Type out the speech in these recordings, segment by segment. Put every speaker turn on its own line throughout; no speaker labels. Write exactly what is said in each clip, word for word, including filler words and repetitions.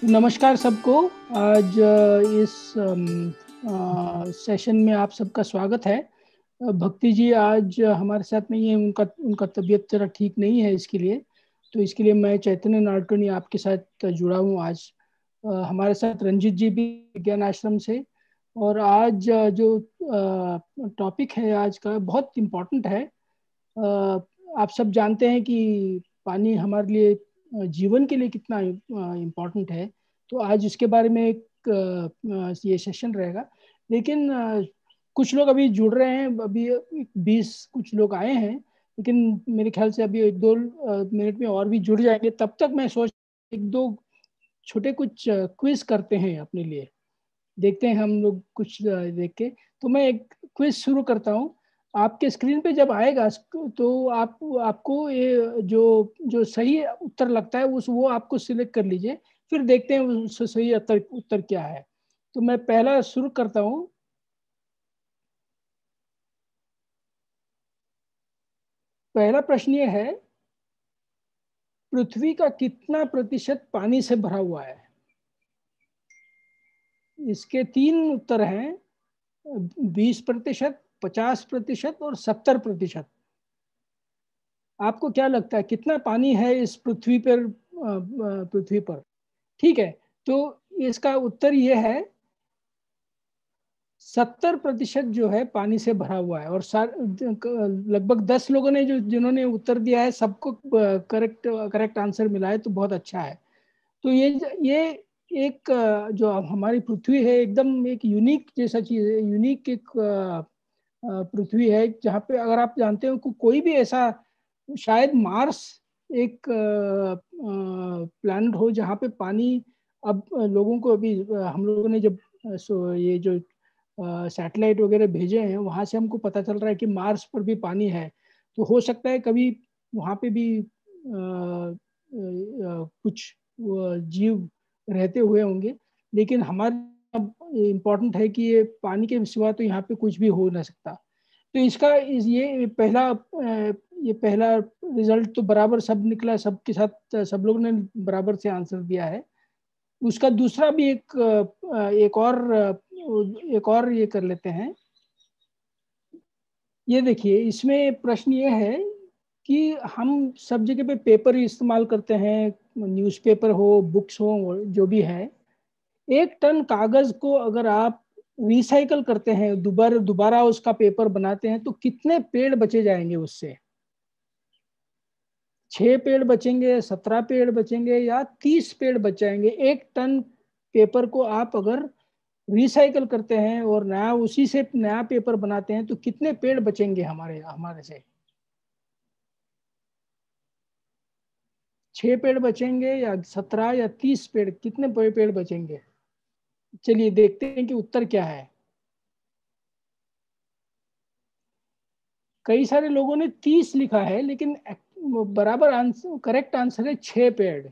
नमस्कार सबको। आज अ, इस अम, अ, सेशन में आप सबका स्वागत है। अ, भक्ति जी आज हमारे साथ नहीं है, उनका उनका तबीयत जरा ठीक नहीं है, इसके लिए तो इसके लिए मैं चैतन्य नाडकर्णी आपके साथ जुड़ा हूँ आज। अ, हमारे साथ रंजित जी भी विज्ञान आश्रम से। और आज अ, जो टॉपिक है आज का बहुत इम्पोर्टेंट है। अ, आप सब जानते हैं कि पानी हमारे लिए अ, जीवन के लिए कितना इम्पोर्टेंट है। तो आज इसके बारे में एक अ, ये सेशन रहेगा। लेकिन अ, कुछ लोग अभी जुड़ रहे हैं, अभी बीस कुछ लोग आए हैं, लेकिन मेरे ख्याल से अभी एक दो अ, मिनट में और भी जुड़ जाएंगे। तब तक मैं सोच एक दो छोटे कुछ क्विज करते हैं अपने लिए, देखते हैं हम लोग कुछ अ, देख के। तो मैं एक क्विज शुरू करता हूँ। आपके स्क्रीन पे जब आएगा तो आप आपको ये जो जो सही उत्तर लगता है उस वो आपको सिलेक्ट कर लीजिए, फिर देखते हैं उससे सही उत्तर उत्तर क्या है। तो मैं पहला शुरू करता हूँ। पहला प्रश्न ये है, पृथ्वी का कितना प्रतिशत पानी से भरा हुआ है? इसके तीन उत्तर हैं, बीस प्रतिशत, पचास प्रतिशत, और सत्तर प्रतिशत। आपको क्या लगता है कितना पानी है इस पृथ्वी पर? अ, अ, पृथ्वी पर, ठीक है। तो इसका उत्तर यह है, सत्तर प्रतिशत जो है पानी से भरा हुआ है। और सार लगभग दस लोगों ने जो जिन्होंने उत्तर दिया है, सबको करेक्ट करेक्ट आंसर मिला है, तो बहुत अच्छा है। तो ये ये एक अ, जो हमारी पृथ्वी है, एकदम एक यूनिक जैसा चीज है, यूनिक एक अ, अ, पृथ्वी है, जहाँ पे अगर आप जानते हो को, कोई भी ऐसा, शायद मार्स एक प्लैनेट हो जहाँ पे पानी, अब अ, लोगों को अभी अ, हम लोगों ने जब अ, सो ये जो सैटेलाइट वगैरह भेजे हैं, वहां से हमको पता चल रहा है कि मार्स पर भी पानी है। तो हो सकता है कभी वहां पे भी अ, अ, अ, कुछ अ, जीव रहते हुए होंगे। लेकिन हमारे इम्पोर्टेंट है कि ये पानी के सिवा तो यहाँ पे कुछ भी हो ना सकता। तो इसका इस ये पहला अ, ये पहला रिजल्ट तो बराबर सब निकला, सबके साथ सब लोग ने बराबर से आंसर दिया है। उसका दूसरा भी एक अ, एक और अ, एक और ये कर लेते हैं। ये देखिए, इसमें प्रश्न ये है कि हम सब जगह पे पेपर इस्तेमाल करते हैं, न्यूज़पेपर हो, बुक्स हो, जो भी है। एक टन कागज को अगर आप रिसाइकल करते हैं, दोबारा दोबारा उसका पेपर बनाते हैं, तो कितने पेड़ बचे जाएंगे उससे? छह पेड़ बचेंगे, सत्रह पेड़ बचेंगे, या तीस पेड़ बच जाएंगे? एक टन पेपर को आप अगर रिसाइकल करते हैं और नया उसी से नया पेपर बनाते हैं, तो कितने पेड़ बचेंगे हमारे हमारे से? छह पेड़ बचेंगे, या सत्रह, या तीस पेड़? कितने पेड़ बचेंगे? चलिए देखते हैं कि उत्तर क्या है। कई सारे लोगों ने तीस लिखा है, लेकिन बराबर आंसर, करेक्ट आंसर है छह पेड़।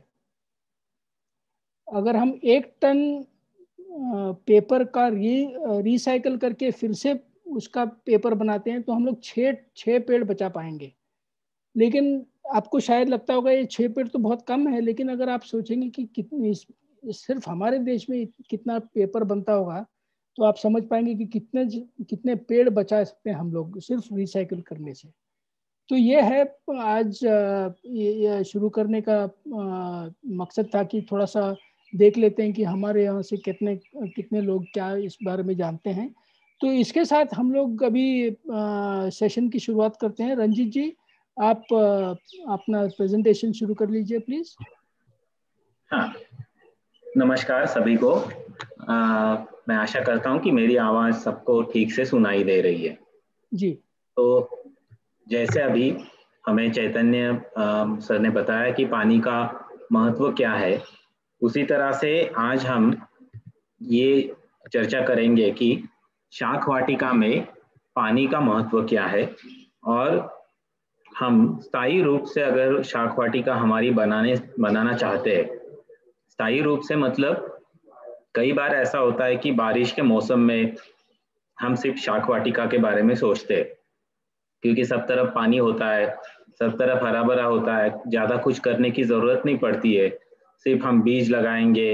अगर हम एक टन पेपर का री रिसाइकल करके फिर से उसका पेपर बनाते हैं, तो हम लोग छः छः पेड़ बचा पाएंगे। लेकिन आपको शायद लगता होगा ये छः पेड़ तो बहुत कम है, लेकिन अगर आप सोचेंगे कि कितनी सिर्फ हमारे देश में कितना पेपर बनता होगा, तो आप समझ पाएंगे कि कितने कितने पेड़ बचा सकते हैं हम लोग सिर्फ रिसाइकल करने से। तो ये है आज ये, ये शुरू करने का आ, मकसद था कि थोड़ा सा देख लेते हैं कि हमारे यहाँ से कितने कितने लोग क्या इस बारे में जानते हैं। तो इसके साथ हम लोग अभी आ, सेशन की शुरुआत करते हैं। रंजीत जी, आप आ, अपना प्रेजेंटेशन शुरू कर लीजिए प्लीज।
हाँ, नमस्कार सभी को। आ, मैं आशा करता हूँ कि मेरी आवाज़ सबको ठीक से सुनाई दे रही है।
जी
तो जैसे अभी हमें चैतन्य आ, सर ने बताया कि पानी का महत्व क्या है, उसी तरह से आज हम ये चर्चा करेंगे कि शाख वाटिका में पानी का महत्व क्या है। और हम स्थायी रूप से अगर शाख वाटिका हमारी बनाने बनाना चाहते हैं, स्थायी रूप से मतलब कई बार ऐसा होता है कि बारिश के मौसम में हम सिर्फ शाख वाटिका के बारे में सोचते हैं, क्योंकि सब तरफ पानी होता है, सब तरफ हरा भरा होता है, ज़्यादा कुछ करने की ज़रूरत नहीं पड़ती है। सिर्फ हम बीज लगाएंगे,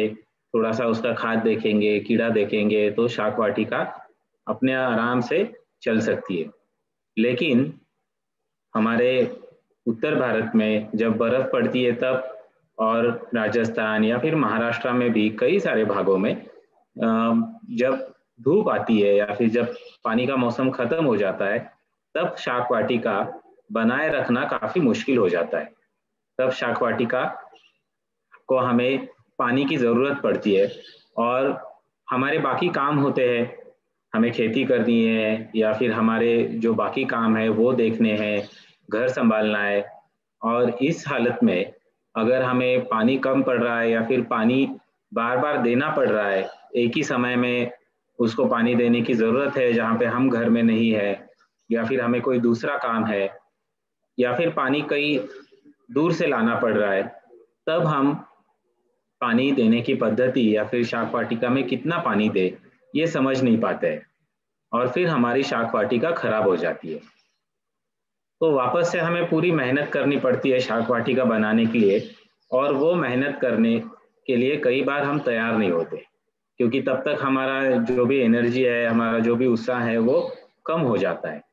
थोड़ा सा उसका खाद देखेंगे, कीड़ा देखेंगे, तो शाक वाटिका अपने आराम से चल सकती है। लेकिन हमारे उत्तर भारत में जब बर्फ पड़ती है तब, और राजस्थान या फिर महाराष्ट्र में भी कई सारे भागों में जब धूप आती है या फिर जब पानी का मौसम खत्म हो जाता है, तब शाक वाटिका बनाए रखना काफी मुश्किल हो जाता है। तब शाक वाटिका को हमें पानी की जरूरत पड़ती है, और हमारे बाकी काम होते हैं, हमें खेती करनी है या फिर हमारे जो बाकी काम है वो देखने हैं, घर संभालना है। और इस हालत में अगर हमें पानी कम पड़ रहा है या फिर पानी बार बार देना पड़ रहा है, एक ही समय में उसको पानी देने की जरूरत है जहाँ पे हम घर में नहीं है, या फिर हमें कोई दूसरा काम है, या फिर पानी कहीं दूर से लाना पड़ रहा है, तब हम पानी देने की पद्धति या फिर शाक वाटिका में कितना पानी दे ये समझ नहीं पाते हैं, और फिर हमारी शाक वाटिका खराब हो जाती है। तो वापस से हमें पूरी मेहनत करनी पड़ती है शाक वाटिका बनाने के लिए, और वो मेहनत करने के लिए कई बार हम तैयार नहीं होते, क्योंकि तब तक हमारा जो भी एनर्जी है, हमारा जो भी उत्साह है वो कम हो जाता है।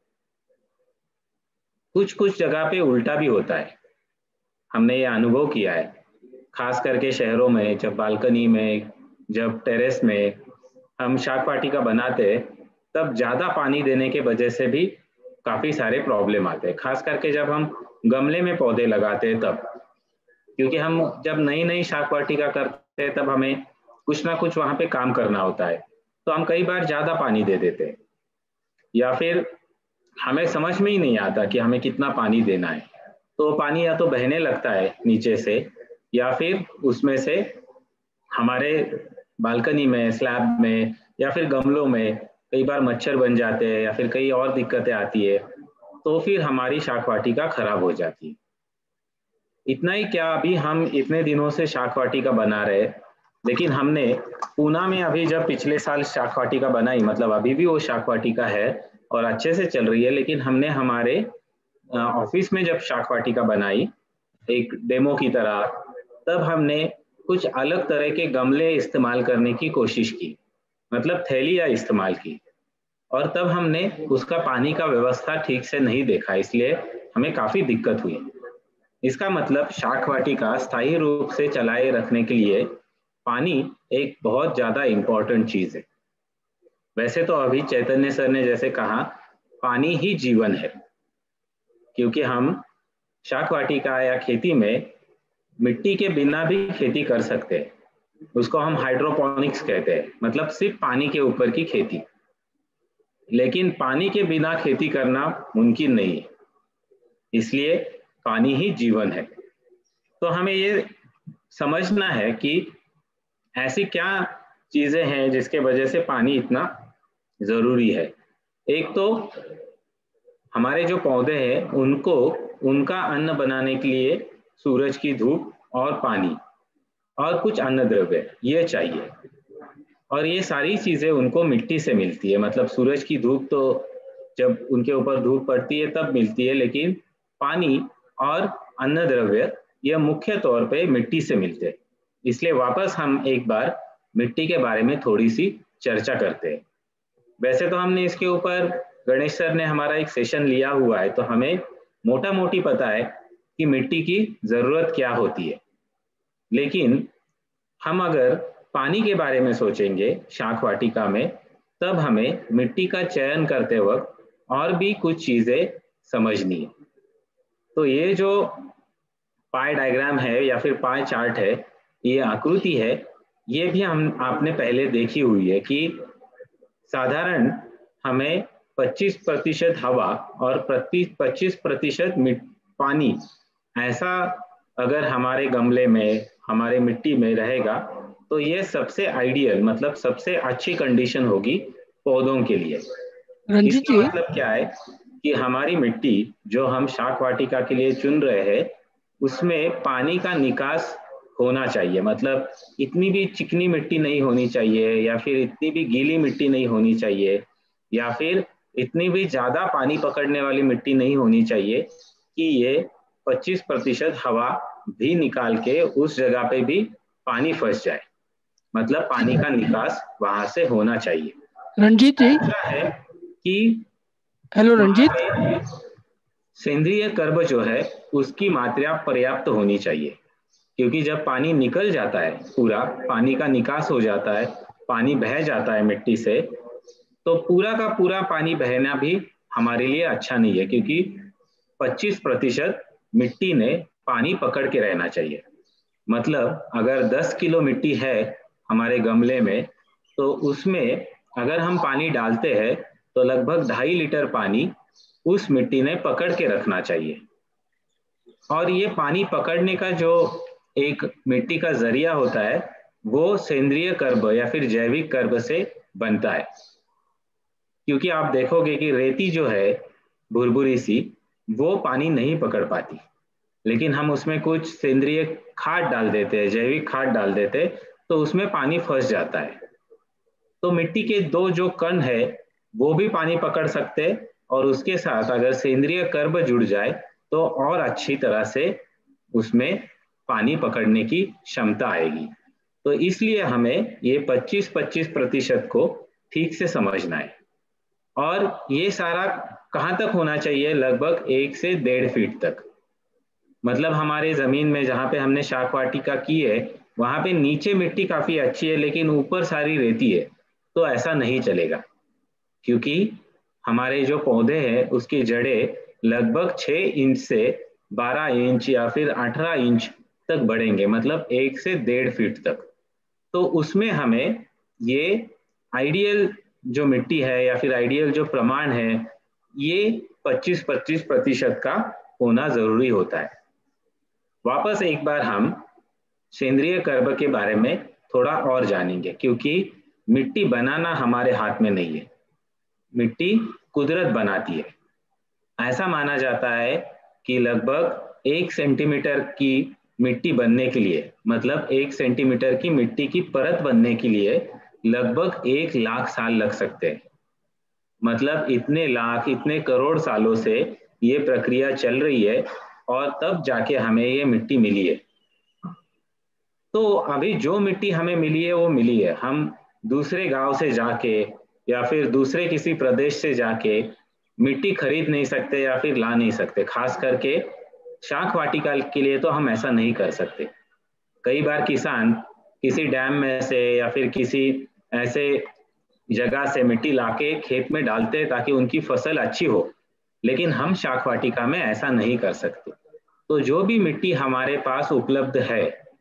कुछ कुछ जगह पे उल्टा भी होता है, हमने ये अनुभव किया है, खास करके शहरों में जब बालकनी में, जब टेरेस में हम शाक वाटिका बनाते हैं, तब ज्यादा पानी देने के वजह से भी काफी सारे प्रॉब्लम आते हैं, खास करके जब हम गमले में पौधे लगाते हैं तब। क्योंकि हम जब नई नई शाक वाटिका करते हैं तब हमें कुछ ना कुछ वहां पे काम करना होता है, तो हम कई बार ज्यादा पानी दे देते हैं, या फिर हमें समझ में ही नहीं आता कि हमें कितना पानी देना है। तो पानी या तो बहने लगता है नीचे से, या फिर उसमें से हमारे बालकनी में, स्लैब में या फिर गमलों में कई बार मच्छर बन जाते हैं, या फिर कई और दिक्कतें आती है, तो फिर हमारी शाक वाटिका खराब हो जाती है। इतना ही क्या, अभी हम इतने दिनों से शाक वाटिका बना रहे, लेकिन हमने पूना में अभी जब पिछले साल शाक वाटिका बनाई, मतलब अभी भी वो शाक वाटिका है और अच्छे से चल रही है, लेकिन हमने हमारे ऑफिस में जब शाक वाटिका बनाई एक डेमो की तरह, तब हमने कुछ अलग तरह के गमले इस्तेमाल करने की कोशिश की, मतलब थैलियाँ इस्तेमाल की, और तब हमने उसका पानी का व्यवस्था ठीक से नहीं देखा, इसलिए हमें काफी दिक्कत हुई। इसका मतलब शाक वाटिका स्थायी रूप से चलाए रखने के लिए पानी एक बहुत ज्यादा इम्पोर्टेंट चीज है। वैसे तो अभी चैतन्य सर ने जैसे कहा, पानी ही जीवन है, क्योंकि हम शाक वाटिका या खेती में मिट्टी के बिना भी खेती कर सकते हैं, उसको हम हाइड्रोपोनिक्स कहते हैं, मतलब सिर्फ पानी के ऊपर की खेती। लेकिन पानी के बिना खेती करना मुमकिन नहीं है, इसलिए पानी ही जीवन है। तो हमें ये समझना है कि ऐसी क्या चीजें हैं जिसके वजह से पानी इतना जरूरी है। एक तो हमारे जो पौधे हैं उनको उनका अन्न बनाने के लिए सूरज की धूप और पानी और कुछ अन्न द्रव्य ये चाहिए, और ये सारी चीजें उनको मिट्टी से मिलती है। मतलब सूरज की धूप तो जब उनके ऊपर धूप पड़ती है तब मिलती है, लेकिन पानी और अन्न द्रव्य ये मुख्य तौर पे मिट्टी से मिलते हैं। इसलिए वापस हम एक बार मिट्टी के बारे में थोड़ी सी चर्चा करते हैं। वैसे तो हमने इसके ऊपर, गणेश सर ने हमारा एक सेशन लिया हुआ है, तो हमें मोटा मोटी पता है कि मिट्टी की जरूरत क्या होती है। लेकिन हम अगर पानी के बारे में सोचेंगे शाक वाटिका में, तब हमें मिट्टी का चयन करते वक्त और भी कुछ चीजें समझनी है। तो ये जो पाई डायग्राम है या फिर पाई चार्ट है, ये आकृति है, ये भी हम आपने पहले देखी हुई है कि साधारण हमें पच्चीस प्रतिशत हवा और पच्चीस प्रतिशत पानी, ऐसा अगर हमारे गमले में, हमारे मिट्टी में रहेगा तो ये सबसे आइडियल, मतलब सबसे अच्छी कंडीशन होगी पौधों के लिए।
रंजीत जी,
मतलब क्या है कि हमारी मिट्टी जो हम शाक वाटिका के लिए चुन रहे हैं, उसमें पानी का निकास होना चाहिए। मतलब इतनी भी चिकनी मिट्टी नहीं होनी चाहिए, या फिर इतनी भी गीली मिट्टी नहीं होनी चाहिए, या फिर इतनी भी ज्यादा पानी पकड़ने वाली मिट्टी नहीं होनी चाहिए कि ये पच्चीस प्रतिशत हवा भी निकाल के उस जगह पे भी पानी फंस जाए। मतलब पानी का निकास वहां से होना चाहिए।
रंजीत जी
है कि
हेलो रंजीत,
सेंद्रीय कर्ब जो है उसकी मात्रा पर्याप्त होनी चाहिए, क्योंकि जब पानी निकल जाता है, पूरा पानी का निकास हो जाता है, पानी बह जाता है मिट्टी से, तो पूरा का पूरा पानी बहना भी हमारे लिए अच्छा नहीं है, क्योंकि पच्चीस प्रतिशत मिट्टी ने पानी पकड़ के रहना चाहिए। मतलब अगर दस किलो मिट्टी है हमारे गमले में, तो उसमें अगर हम पानी डालते हैं तो लगभग ढाई लीटर पानी उस मिट्टी ने पकड़ के रखना चाहिए। और ये पानी पकड़ने का जो एक मिट्टी का जरिया होता है वो सेंद्रीय कर्ब या फिर जैविक कर्ब से बनता है। क्योंकि आप देखोगे कि रेती जो है भुरभुरी सी, वो पानी नहीं पकड़ पाती, लेकिन हम उसमें कुछ सेंद्रीय खाद डाल देते हैं, जैविक खाद डाल देते हैं, तो उसमें पानी फंस जाता है। तो मिट्टी के दो जो कण है वो भी पानी पकड़ सकते हैं, और उसके साथ अगर सेंद्रीय कर्ब जुड़ जाए तो और अच्छी तरह से उसमें पानी पकड़ने की क्षमता आएगी। तो इसलिए हमें ये पच्चीस पच्चीस प्रतिशत को ठीक से समझना है। और ये सारा कहाँ तक होना चाहिए? लगभग एक से डेढ़ फीट तक। मतलब हमारे जमीन में जहाँ पे हमने शाक वाटिका की है वहां पे नीचे मिट्टी काफी अच्छी है, लेकिन ऊपर सारी रेती है, तो ऐसा नहीं चलेगा, क्योंकि हमारे जो पौधे हैं उसकी जड़ें लगभग छह इंच से बारह इंच या फिर अठारह इंच तक बढ़ेंगे, मतलब एक से डेढ़ फीट तक। तो उसमें हमें ये आइडियल जो मिट्टी है या फिर आइडियल जो प्रमाण है, ये पच्चीस पच्चीस प्रतिशत का होना जरूरी होता है। वापस एक बार हम सेंद्रीय कर्ब के बारे में थोड़ा और जानेंगे, क्योंकि मिट्टी बनाना हमारे हाथ में नहीं है, मिट्टी कुदरत बनाती है। ऐसा माना जाता है कि लगभग एक सेंटीमीटर की मिट्टी बनने के लिए, मतलब एक सेंटीमीटर की मिट्टी की परत बनने के लिए लगभग एक लाख साल लग सकते हैं। मतलब इतने लाख, इतने करोड़ सालों से ये प्रक्रिया चल रही है, और तब जाके हमें ये मिट्टी मिली है। तो अभी जो मिट्टी हमें मिली है वो मिली है, हम दूसरे गांव से जाके या फिर दूसरे किसी प्रदेश से जाके मिट्टी खरीद नहीं सकते या फिर ला नहीं सकते। खास करके शाक वाटिका के लिए तो हम ऐसा नहीं कर सकते। कई बार किसान किसी डैम में से या फिर किसी ऐसे जगह से मिट्टी लाके खेत में डालते हैं ताकि उनकी फसल अच्छी हो, लेकिन हम शाक वाटिका में ऐसा नहीं कर सकते। तो जो भी मिट्टी हमारे पास उपलब्ध है,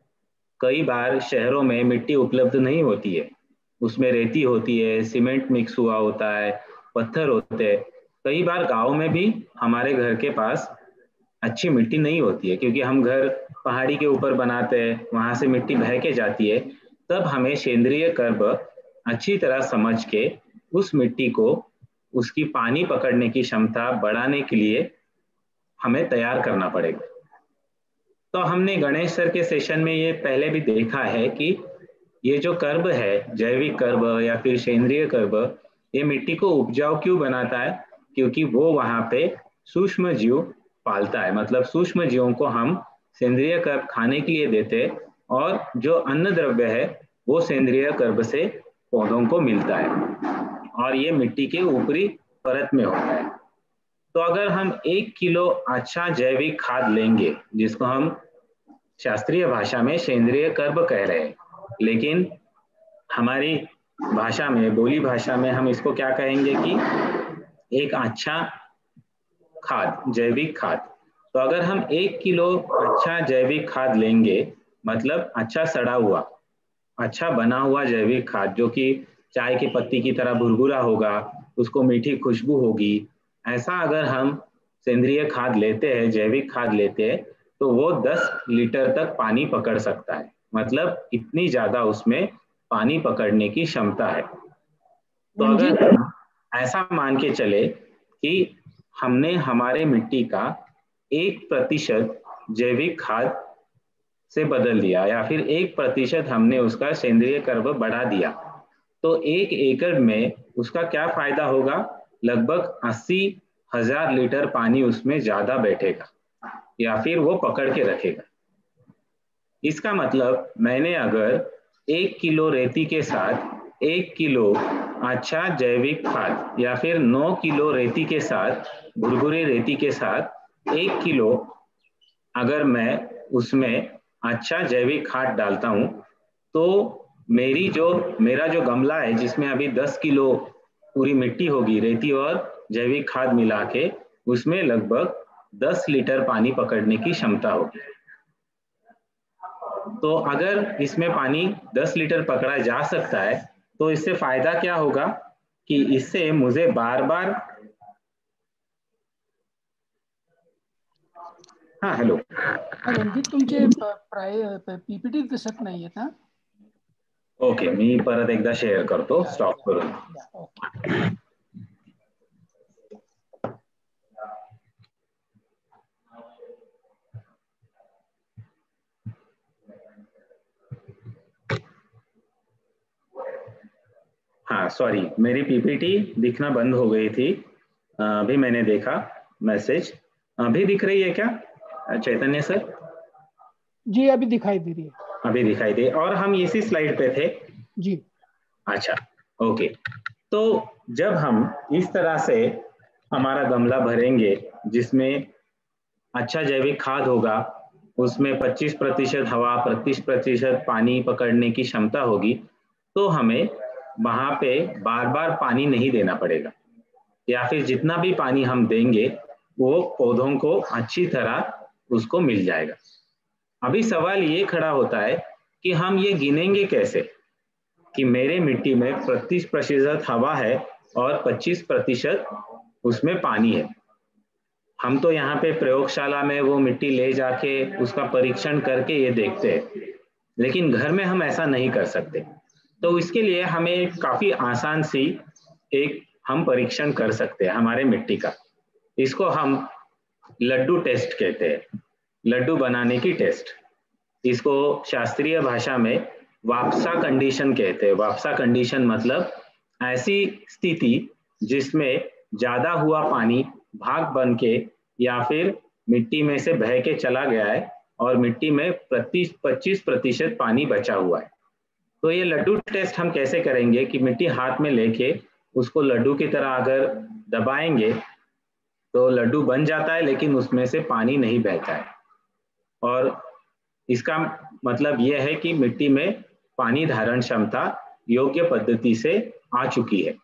कई बार शहरों में मिट्टी उपलब्ध नहीं होती है, उसमें रेती होती है, सीमेंट मिक्स हुआ होता है, पत्थर होते हैं। कई बार गांव में भी हमारे घर के पास अच्छी मिट्टी नहीं होती है, क्योंकि हम घर पहाड़ी के ऊपर बनाते हैं, वहां से मिट्टी बह के जाती है। तब हमें सेंद्रीय कर्ब अच्छी तरह समझ के उस मिट्टी को उसकी पानी पकड़ने की क्षमता बढ़ाने के लिए हमें तैयार करना पड़ेगा। तो हमने गणेश सर के सेशन में ये पहले भी देखा है कि ये जो कर्ब है, जैविक कर्ब या फिर सेंद्रीय कर्ब, ये मिट्टी को उपजाऊ क्यों बनाता है? क्योंकि वो वहां पे सूक्ष्म जीव पालता है। मतलब सूक्ष्म जीवों को हम सेंद्रीय कर्ब खाने के लिए देते हैं, और जो अन्न द्रव्य है वो सेंद्रीय कर्ब से पौधों को मिलता है, और ये मिट्टी के ऊपरी परत में होता है। तो अगर हम एक किलो अच्छा जैविक खाद लेंगे, जिसको हम शास्त्रीय भाषा में सेंद्रीय कर्ब कह रहे हैं, लेकिन हमारी भाषा में, बोली भाषा में हम इसको क्या कहेंगे कि एक अच्छा खाद, जैविक खाद। तो अगर हम एक किलो अच्छा जैविक खाद लेंगे, मतलब अच्छा सड़ा हुआ, अच्छा बना हुआ जैविक खाद, जो कि चाय की पत्ती की तरह भुरभुरा होगा, उसको मीठी खुशबू होगी, ऐसा अगर हम सेंद्रीय खाद लेते हैं, जैविक खाद लेते हैं, तो वो दस लीटर तक पानी पकड़ सकता है। मतलब इतनी ज्यादा उसमें पानी पकड़ने की क्षमता है। तो अगर ऐसा मान के चले कि हमने हमारे मिट्टी का एक प्रतिशत जैविक खाद से बदल दिया, या फिर एक प्रतिशत हमने उसका सेंद्रीय कर्ब बढ़ा दिया, तो एक एकड़ में उसका क्या फायदा होगा? लगभग अस्सी हजार लीटर पानी उसमें ज्यादा बैठेगा, या फिर वो पकड़ के रखेगा। इसका मतलब मैंने अगर एक किलो रेती के साथ एक किलो अच्छा जैविक खाद या फिर नौ किलो रेती के साथ भुरभुरी रेती के साथ एक किलो अगर मैं उसमें अच्छा जैविक खाद डालता हूं तो मेरी जो मेरा जो गमला है जिसमें अभी दस किलो पूरी मिट्टी होगी रेती और जैविक खाद मिला के, उसमें लगभग दस लीटर पानी पकड़ने की क्षमता होगी। तो अगर इसमें पानी दस लीटर पकड़ा जा सकता है तो इससे फायदा क्या होगा कि इससे मुझे बार बार हाँ हॅलो
रणजित, तुमचे पीपीटी दिसत नाहीये ना?
ओके, मी परत एकदा शेअर करतो स्टॉप करून। हाँ सॉरी, मेरी पीपीटी दिखना बंद हो गई थी, अभी मैंने देखा मैसेज। अभी दिख रही है क्या चैतन्य सर?
जी अभी दिखाई दे रही है।
अभी दिखाई दे, और हम इसी स्लाइड पे थे
जी।
अच्छा ओके। तो जब हम इस तरह से हमारा गमला भरेंगे जिसमें अच्छा जैविक खाद होगा, उसमें पच्चीस प्रतिशत हवा, पच्चीस प्रतिशत पानी पकड़ने की क्षमता होगी, तो हमें वहां पे बार बार पानी नहीं देना पड़ेगा, या फिर जितना भी पानी हम देंगे वो पौधों को अच्छी तरह उसको मिल जाएगा। अभी सवाल ये खड़ा होता है कि हम ये गिनेंगे कैसे कि मेरे मिट्टी में पच्चीस प्रतिशत हवा है और पच्चीस प्रतिशत उसमें पानी है। हम तो यहाँ पे प्रयोगशाला में वो मिट्टी ले जाके उसका परीक्षण करके ये देखते हैं, लेकिन घर में हम ऐसा नहीं कर सकते। तो इसके लिए हमें काफी आसान सी एक हम परीक्षण कर सकते हैं हमारे मिट्टी का। इसको हम लड्डू टेस्ट कहते हैं, लड्डू बनाने की टेस्ट। इसको शास्त्रीय भाषा में वापसा कंडीशन कहते हैं। वापसा कंडीशन मतलब ऐसी स्थिति जिसमें ज्यादा हुआ पानी भाग बन के या फिर मिट्टी में से बह के चला गया है और मिट्टी में पच्चीस प्रतिशत पानी बचा हुआ है। तो ये लड्डू टेस्ट हम कैसे करेंगे कि मिट्टी हाथ में लेके उसको लड्डू की तरह अगर दबाएंगे तो लड्डू बन जाता है, लेकिन उसमें से पानी नहीं बहता है। और इसका मतलब यह है कि मिट्टी में पानी धारण क्षमता योग्य पद्धति से आ चुकी है।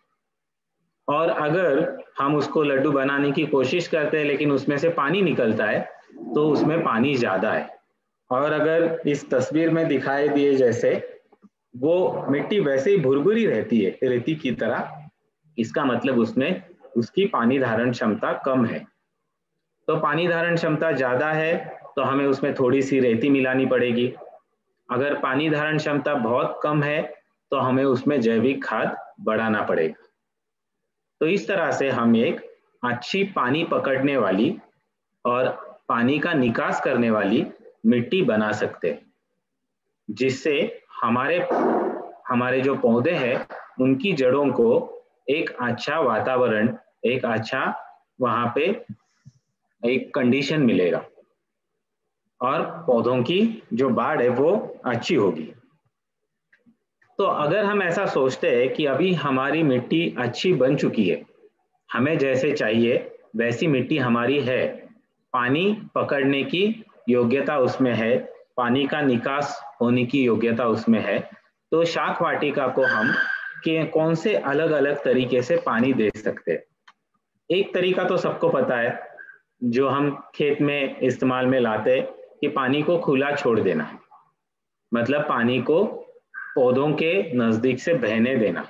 और अगर हम उसको लड्डू बनाने की कोशिश करते हैं लेकिन उसमें से पानी निकलता है तो उसमें पानी ज्यादा है। और अगर इस तस्वीर में दिखाई दिए जैसे वो मिट्टी वैसे ही भुरभुरी रहती है रेती की तरह, इसका मतलब उसमें उसकी पानी धारण क्षमता कम है। तो पानी धारण क्षमता ज्यादा है तो हमें उसमें थोड़ी सी रेती मिलानी पड़ेगी। अगर पानी धारण क्षमता बहुत कम है तो हमें उसमें जैविक खाद बढ़ाना पड़ेगा। तो इस तरह से हम एक अच्छी पानी पकड़ने वाली और पानी का निकास करने वाली मिट्टी बना सकते हैं, जिससे हमारे हमारे जो पौधे हैं उनकी जड़ों को एक अच्छा वातावरण, एक अच्छा वहां पे एक कंडीशन मिलेगा और पौधों की जो बाढ़ है वो अच्छी होगी। तो अगर हम ऐसा सोचते हैं कि अभी हमारी मिट्टी अच्छी बन चुकी है, हमें जैसे चाहिए वैसी मिट्टी हमारी है, पानी पकड़ने की योग्यता उसमें है, पानी का निकास होने की योग्यता उसमें है, तो शाक वाटिका को हम कि कौन से अलग अलग तरीके से पानी दे सकते हैं। एक तरीका तो सबको पता है जो हम खेत में इस्तेमाल में लाते हैं कि पानी को खुला छोड़ देना, मतलब पानी को पौधों के नजदीक से बहने देना।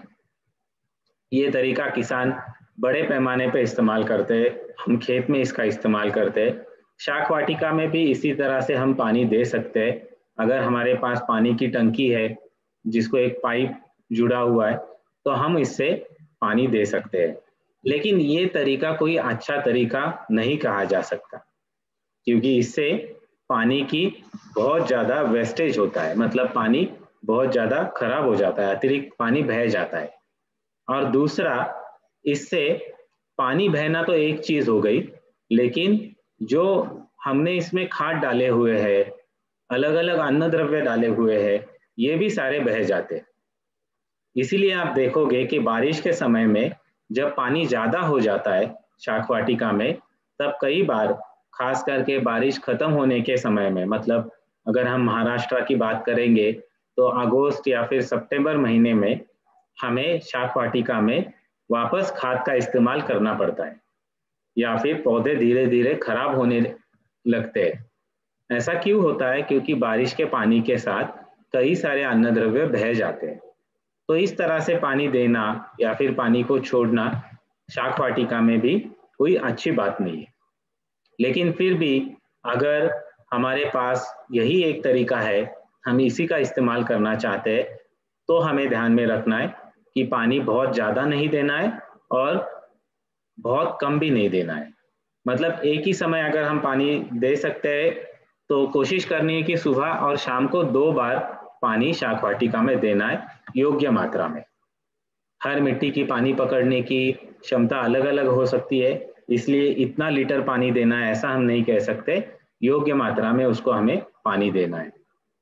ये तरीका किसान बड़े पैमाने पे इस्तेमाल करते हैं, हम खेत में इसका इस्तेमाल करते हैं। शाक वाटिका में भी इसी तरह से हम पानी दे सकते हैं। अगर हमारे पास पानी की टंकी है जिसको एक पाइप जुड़ा हुआ है तो हम इससे पानी दे सकते हैं। लेकिन ये तरीका कोई अच्छा तरीका नहीं कहा जा सकता, क्योंकि इससे पानी की बहुत ज्यादा वेस्टेज होता है, मतलब पानी बहुत ज्यादा खराब हो जाता है, अतिरिक्त पानी बह जाता है। और दूसरा, इससे पानी बहना तो एक चीज हो गई, लेकिन जो हमने इसमें खाद डाले हुए हैं, अलग अलग अन्न द्रव्य डाले हुए हैं, ये भी सारे बह जाते हैं। इसीलिए आप देखोगे कि बारिश के समय में जब पानी ज़्यादा हो जाता है शाख वाटिका में, तब कई बार खास करके बारिश खत्म होने के समय में, मतलब अगर हम महाराष्ट्र की बात करेंगे तो अगस्त या फिर सितंबर महीने में हमें शाख वाटिका में वापस खाद का इस्तेमाल करना पड़ता है, या फिर पौधे धीरे धीरे खराब होने लगते हैं। ऐसा क्यों होता है? क्योंकि बारिश के पानी के साथ कई सारे अन्न द्रव्य बह जाते हैं। तो इस तरह से पानी देना या फिर पानी को छोड़ना शाख वाटिका में भी कोई अच्छी बात नहीं है। लेकिन फिर भी अगर हमारे पास यही एक तरीका है, हम इसी का इस्तेमाल करना चाहते हैं, तो हमें ध्यान में रखना है कि पानी बहुत ज़्यादा नहीं देना है और बहुत कम भी नहीं देना है। मतलब एक ही समय अगर हम पानी दे सकते हैं तो कोशिश करनी है कि सुबह और शाम को दो बार पानी शाख वाटिका में देना है, योग्य मात्रा में। हर मिट्टी की पानी पकड़ने की क्षमता अलग अलग हो सकती है, इसलिए इतना लीटर पानी देना है ऐसा हम नहीं कह सकते, योग्य मात्रा में उसको हमें पानी देना है।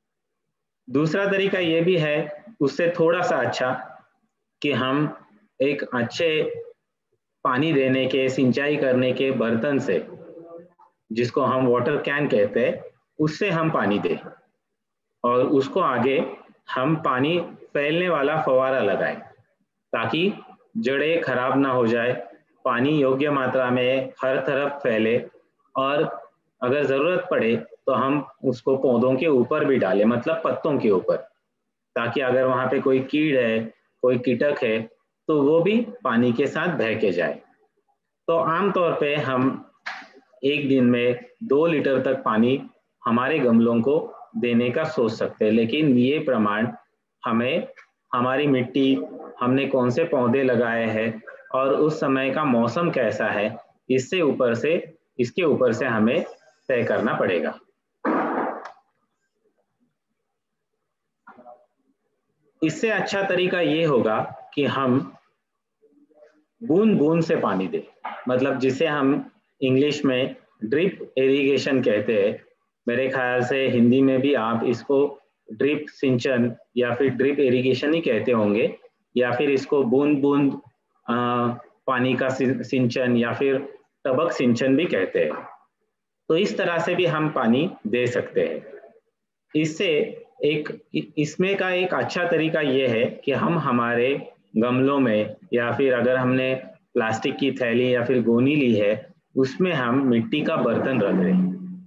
दूसरा तरीका ये भी है उससे थोड़ा सा अच्छा, कि हम एक अच्छे पानी देने के, सिंचाई करने के बर्तन से, जिसको हम वाटर कैन कहते हैं, उससे हम पानी दें और उसको आगे हम पानी फैलने वाला फव्वारा लगाएं, ताकि जड़ें खराब ना हो जाए, पानी योग्य मात्रा में हर तरफ फैले, और अगर ज़रूरत पड़े तो हम उसको पौधों के ऊपर भी डालें, मतलब पत्तों के ऊपर, ताकि अगर वहाँ पे कोई कीड़ है, कोई कीटक है, तो वो भी पानी के साथ बह के जाए। तो आमतौर पे हम एक दिन में दो लीटर तक पानी हमारे गमलों को देने का सोच सकते हैं, लेकिन ये प्रमाण हमें हमारी मिट्टी, हमने कौन से पौधे लगाए हैं और उस समय का मौसम कैसा है, इससे ऊपर से इसके ऊपर से हमें तय करना पड़ेगा। इससे अच्छा तरीका ये होगा कि हम बूंद बूंद से पानी दें, मतलब जिसे हम इंग्लिश में ड्रिप इरिगेशन कहते हैं। मेरे ख्याल से हिंदी में भी आप इसको ड्रिप सिंचन या फिर ड्रिप इरिगेशन ही कहते होंगे, या फिर इसको बूंद बूंद पानी का सिंचन या फिर टपक सिंचन भी कहते हैं। तो इस तरह से भी हम पानी दे सकते हैं। इससे एक इसमें का एक अच्छा तरीका ये है कि हम हमारे गमलों में, या फिर अगर हमने प्लास्टिक की थैली या फिर गोनी ली है, उसमें हम मिट्टी का बर्तन रख दें,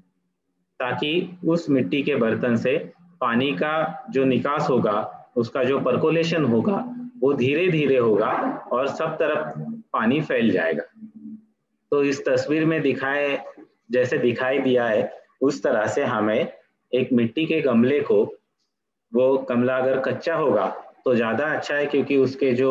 ताकि उस मिट्टी के बर्तन से पानी का जो निकास होगा, उसका जो पर्कोलेशन होगा, वो धीरे धीरे होगा और सब तरफ पानी फैल जाएगा। तो इस तस्वीर में दिखाए जैसे दिखाई दिया है, उस तरह से हमें एक मिट्टी के गमले को, वो गमला अगर कच्चा होगा तो ज़्यादा अच्छा है, क्योंकि उसके जो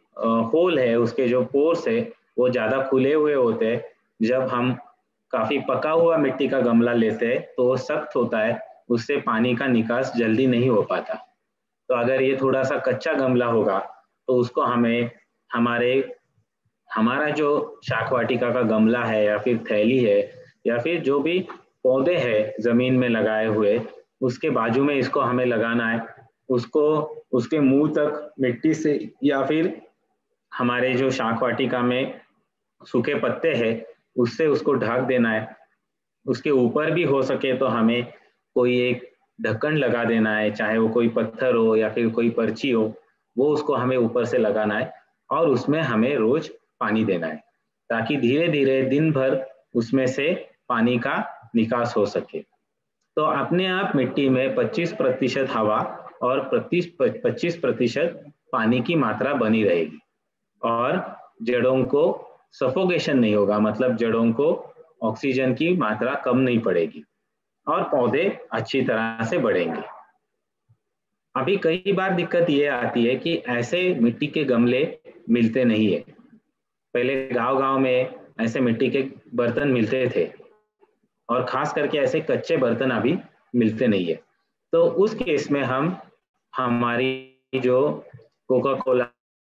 होल है, उसके जो पोर्स है, वो ज़्यादा खुले हुए होते हैं। जब हम काफ़ी पका हुआ मिट्टी का गमला लेते हैं तो वो सख्त होता है, उससे पानी का निकास जल्दी नहीं हो पाता। तो अगर ये थोड़ा सा कच्चा गमला होगा तो उसको हमें हमारे हमारा जो शाख वाटिका का गमला है या फिर थैली है या फिर जो भी पौधे हैं ज़मीन में लगाए हुए, उसके बाजू में इसको हमें लगाना है। उसको उसके मुंह तक मिट्टी से या फिर हमारे जो शाख वाटिका में सूखे पत्ते हैं उससे उसको ढक देना है। उसके ऊपर भी हो सके तो हमें कोई एक ढक्कन लगा देना है, चाहे वो कोई पत्थर हो या फिर कोई पर्ची हो, वो उसको हमें ऊपर से लगाना है और उसमें हमें रोज पानी देना है, ताकि धीरे धीरे दिन भर उसमें से पानी का निकास हो सके। तो अपने आप मिट्टी में पच्चीस प्रतिशत हवा और पच्चीस प्रतिशत पानी की मात्रा बनी रहेगी और जड़ों को सफोकेशन नहीं होगा, मतलब जड़ों को ऑक्सीजन की मात्रा कम नहीं पड़ेगी और पौधे अच्छी तरह से बढ़ेंगे। अभी कई बार दिक्कत ये आती है कि ऐसे मिट्टी के गमले मिलते नहीं है। पहले गांव-गांव में ऐसे मिट्टी के बर्तन मिलते थे और खास करके ऐसे कच्चे बर्तन अभी मिलते नहीं है। तो उस केस में हम हमारी जो कोका कोला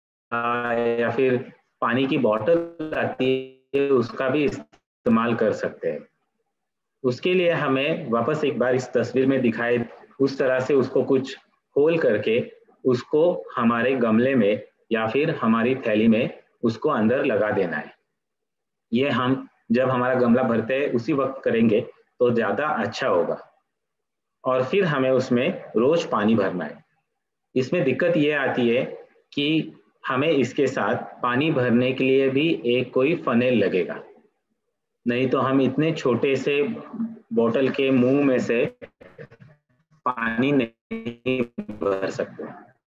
या फिर पानी की बोतल आती है उसका भी इस्तेमाल कर सकते हैं। उसके लिए हमें वापस एक बार इस तस्वीर में दिखाए उस तरह से उसको कुछ खोल करके उसको हमारे गमले में या फिर हमारी थैली में उसको अंदर लगा देना है। ये हम जब हमारा गमला भरते हैं उसी वक्त करेंगे तो ज़्यादा अच्छा होगा। और फिर हमें उसमें रोज पानी भरना है। इसमें दिक्कत ये आती है कि हमें इसके साथ पानी भरने के लिए भी एक कोई फनेल लगेगा, नहीं तो हम इतने छोटे से बोतल के मुंह में से पानी नहीं भर सकते।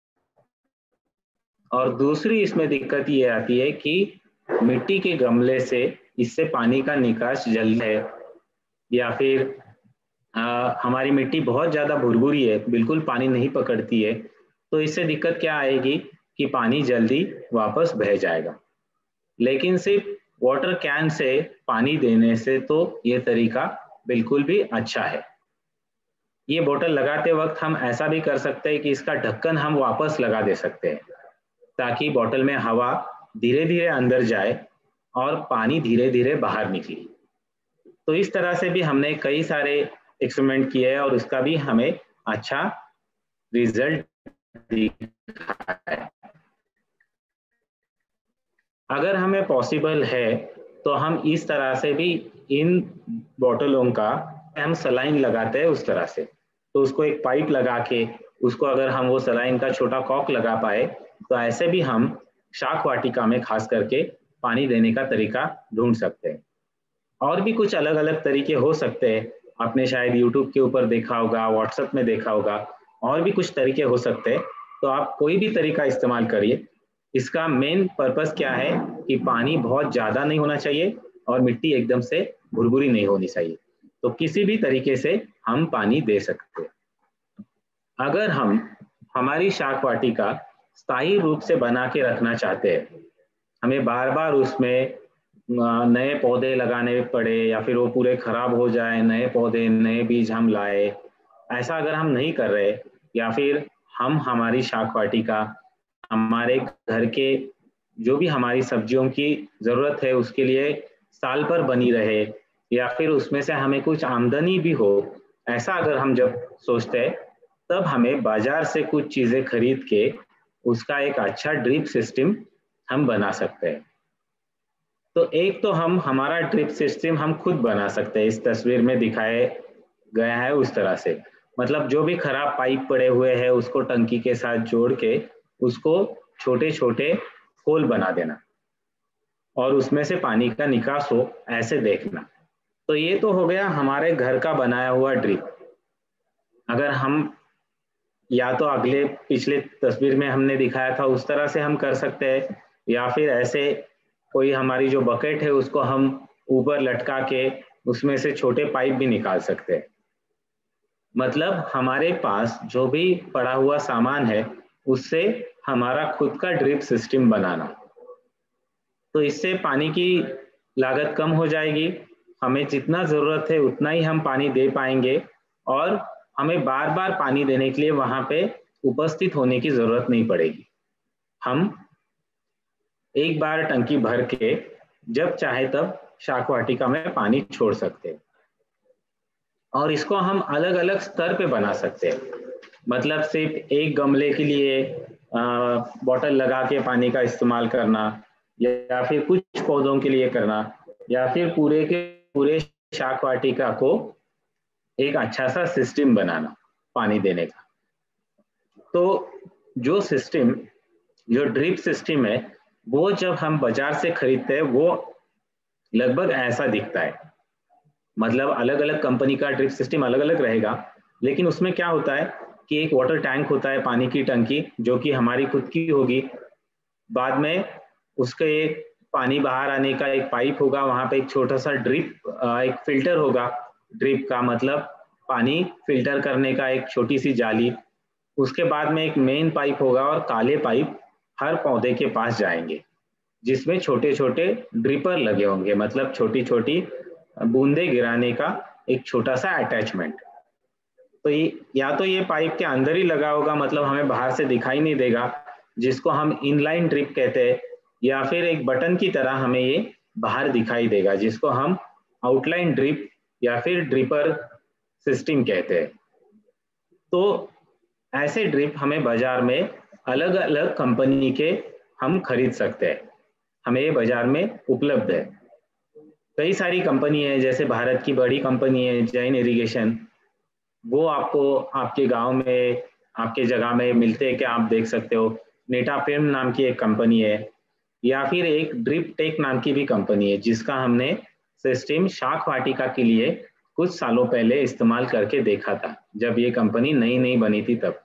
और दूसरी इसमें दिक्कत ये आती है कि मिट्टी के गमले से इससे पानी का निकास जल्दी है, या फिर आ, हमारी मिट्टी बहुत ज़्यादा भुरभुरी है, बिल्कुल पानी नहीं पकड़ती है, तो इससे दिक्कत क्या आएगी कि पानी जल्दी वापस बह जाएगा। लेकिन सिर्फ वाटर कैन से पानी देने से तो ये तरीका बिल्कुल भी अच्छा है। ये बोतल लगाते वक्त हम ऐसा भी कर सकते हैं कि इसका ढक्कन हम वापस लगा दे सकते हैं, ताकि बोतल में हवा धीरे धीरे अंदर जाए और पानी धीरे धीरे बाहर निकले। तो इस तरह से भी हमने कई सारे एक्सपेरिमेंट किए हैं और उसका भी हमें अच्छा रिजल्ट दिखा है। अगर हमें पॉसिबल है तो हम इस तरह से भी इन बोतलों का हम सलाइन लगाते हैं उस तरह से, तो उसको एक पाइप लगा के उसको अगर हम वो सलाइन का छोटा कॉक लगा पाए तो ऐसे भी हम शाक वाटिका में खास करके पानी देने का तरीका ढूंढ सकते हैं। और भी कुछ अलग अलग तरीके हो सकते हैं, आपने शायद यूट्यूब के ऊपर देखा होगा, व्हाट्सएप में देखा होगा, और भी कुछ तरीके हो सकते हैं। तो आप कोई भी तरीका इस्तेमाल करिए। इसका मेन पर्पस क्या है कि पानी बहुत ज़्यादा नहीं होना चाहिए और मिट्टी एकदम से भुरभुरी नहीं होनी चाहिए। तो किसी भी तरीके से हम पानी दे सकते हैं। अगर हम हमारी शाक वाटिका स्थायी रूप से बना के रखना चाहते हैं, हमें बार बार उसमें नए पौधे लगाने पड़े या फिर वो पूरे खराब हो जाए, नए पौधे नए बीज हम लाए, ऐसा अगर हम नहीं कर रहे, या फिर हम हमारी शाक वाटिका हमारे घर के जो भी हमारी सब्जियों की ज़रूरत है उसके लिए साल भर बनी रहे, या फिर उसमें से हमें कुछ आमदनी भी हो, ऐसा अगर हम जब सोचते हैं तब हमें बाजार से कुछ चीज़ें खरीद के उसका एक अच्छा ड्रिप सिस्टम हम बना सकते हैं। तो एक तो हम हमारा ड्रिप सिस्टम हम खुद बना सकते हैं, इस तस्वीर में दिखाए गया है उस तरह से। मतलब जो भी खराब पाइप पड़े हुए हैं उसको टंकी के साथ जोड़ के उसको छोटे छोटे होल बना देना और उसमें से पानी का निकास हो, ऐसे देखना। तो ये तो हो गया हमारे घर का बनाया हुआ ड्रिप। अगर हम या तो अगले पिछले तस्वीर में हमने दिखाया था उस तरह से हम कर सकते हैं, या फिर ऐसे कोई हमारी जो बकेट है उसको हम ऊपर लटका के उसमें से छोटे पाइप भी निकाल सकते हैं। मतलब हमारे पास जो भी पड़ा हुआ सामान है उससे हमारा खुद का ड्रिप सिस्टम बनाना। तो इससे पानी की लागत कम हो जाएगी, हमें जितना ज़रूरत है उतना ही हम पानी दे पाएंगे और हमें बार बार पानी देने के लिए वहाँ पे उपस्थित होने की ज़रूरत नहीं पड़ेगी। हम एक बार टंकी भर के जब चाहे तब शाक वाटिका में पानी छोड़ सकते हैं। और इसको हम अलग अलग स्तर पे बना सकते हैं। मतलब सिर्फ एक गमले के लिए बॉटल लगा के पानी का इस्तेमाल करना, या फिर कुछ पौधों के लिए करना, या फिर पूरे के पूरे शाक वाटिका को एक अच्छा सा सिस्टम बनाना पानी देने का। तो जो सिस्टम, जो ड्रिप सिस्टम है, वो जब हम बाजार से खरीदते हैं वो लगभग ऐसा दिखता है। मतलब अलग अलग कंपनी का ड्रिप सिस्टम अलग अलग रहेगा, लेकिन उसमें क्या होता है कि एक वाटर टैंक होता है, पानी की टंकी, जो कि हमारी खुद की होगी। बाद में उसके एक पानी बाहर आने का एक पाइप होगा, वहां पे एक छोटा सा ड्रिप, एक फिल्टर होगा। ड्रिप का मतलब पानी फिल्टर करने का एक छोटी सी जाली। उसके बाद में एक मेन पाइप होगा और काले पाइप हर पौधे के पास जाएंगे, जिसमें छोटे छोटे ड्रिपर लगे होंगे, मतलब छोटी छोटी बूंदे गिराने का एक छोटा सा अटैचमेंट। तो ये या तो ये पाइप के अंदर ही लगा होगा, मतलब हमें बाहर से दिखाई नहीं देगा, जिसको हम इनलाइन ड्रिप कहते हैं, या फिर एक बटन की तरह हमें ये बाहर दिखाई देगा, जिसको हम आउटलाइन ड्रिप या फिर ड्रिपर सिस्टम कहते हैं। तो ऐसे ड्रिप हमें बाजार में अलग अलग कंपनी के हम खरीद सकते हैं, हमें ये बाजार में उपलब्ध है। कई सारी कंपनी है, जैसे भारत की बड़ी कंपनी है जैन इरिगेशन, वो आपको आपके गांव में, आपके जगह में मिलते हैं, क्या आप देख सकते हो। नेटाफिल्म नाम की एक कंपनी है, या फिर एक ड्रिप टेक नाम की भी कंपनी है, जिसका हमने सिस्टम शाख वाटिका के लिए कुछ सालों पहले इस्तेमाल करके देखा था, जब ये कंपनी नई नई बनी थी तब।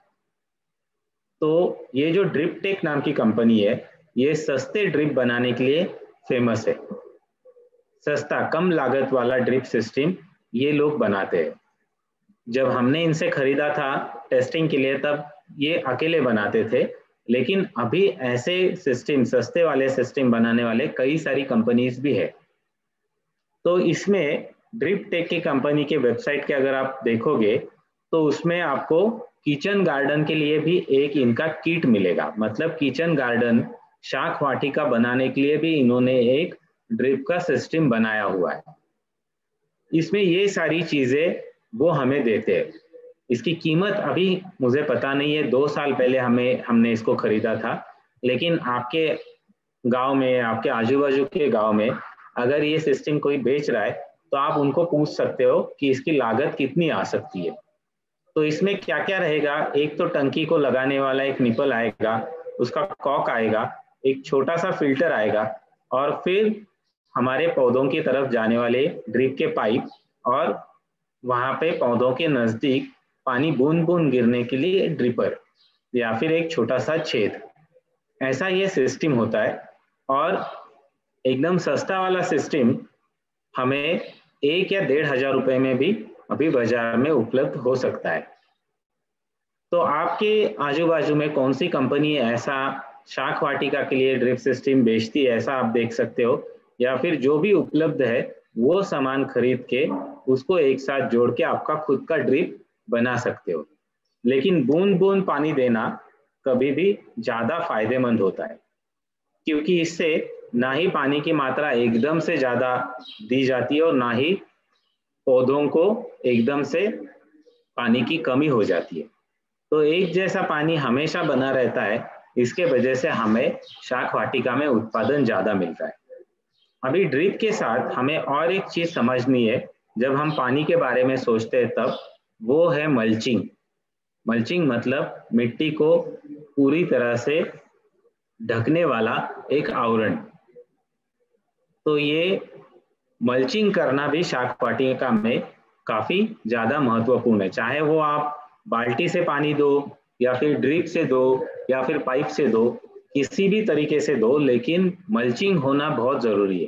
तो ये जो ड्रिप टेक नाम की कंपनी है, ये सस्ते ड्रिप बनाने के लिए फेमस है। सस्ता कम लागत वाला ड्रिप सिस्टम ये लोग बनाते हैं। जब हमने इनसे खरीदा था टेस्टिंग के लिए, तब ये अकेले बनाते थे, लेकिन अभी ऐसे सिस्टम, सस्ते वाले सिस्टम बनाने वाले कई सारी कंपनीज भी है। तो इसमें ड्रिप टेक की कंपनी के वेबसाइट के अगर आप देखोगे तो उसमें आपको किचन गार्डन के लिए भी एक इनका किट मिलेगा। मतलब किचन गार्डन, शाख वाटिका बनाने के लिए भी इन्होंने एक ड्रिप का सिस्टम बनाया हुआ है। इसमें ये सारी चीजें वो हमें देते हैं। इसकी कीमत अभी मुझे पता नहीं है, दो साल पहले हमें हमने इसको खरीदा था, लेकिन आपके गांव में, आपके आजू बाजू के गांव में अगर ये सिस्टम कोई बेच रहा है तो आप उनको पूछ सकते हो कि इसकी लागत कितनी आ सकती है। तो इसमें क्या क्या रहेगा, एक तो टंकी को लगाने वाला एक निपल आएगा, उसका कॉक आएगा, एक छोटा सा फिल्टर आएगा, और फिर हमारे पौधों की तरफ जाने वाले ड्रिप के पाइप, और वहां पे पौधों के नजदीक पानी बूंद बूंद गिरने के लिए ड्रिपर या फिर एक छोटा सा छेद। ऐसा ये सिस्टम होता है। और एकदम सस्ता वाला सिस्टम हमें एक या डेढ़ हजार रुपए में भी अभी बाजार में उपलब्ध हो सकता है। तो आपके आजू बाजू में कौन सी कंपनी ऐसा शाख वाटिका के लिए ड्रिप सिस्टम बेचती है, ऐसा आप देख सकते हो, या फिर जो भी उपलब्ध है वो सामान खरीद के उसको एक साथ जोड़ के आपका खुद का ड्रिप बना सकते हो। लेकिन बूंद बूंद पानी देना कभी भी ज्यादा फायदेमंद होता है, क्योंकि इससे ना ही पानी की मात्रा एकदम से ज्यादा दी जाती है और ना ही पौधों को एकदम से पानी की कमी हो जाती है। तो एक जैसा पानी हमेशा बना रहता है, इसके वजह से हमें शाख वाटिका में उत्पादन ज्यादा मिलता है। अभी ड्रिप के साथ हमें और एक चीज समझनी है जब हम पानी के बारे में सोचते हैं तब, वो है मल्चिंग। मल्चिंग मतलब मिट्टी को पूरी तरह से ढकने वाला एक आवरण। तो ये मल्चिंग करना भी शाख वाटिका में काफी ज्यादा महत्वपूर्ण है। चाहे वो आप बाल्टी से पानी दो, या फिर ड्रिप से दो, या फिर पाइप से दो, किसी भी तरीके से दो, लेकिन मल्चिंग होना बहुत जरूरी है।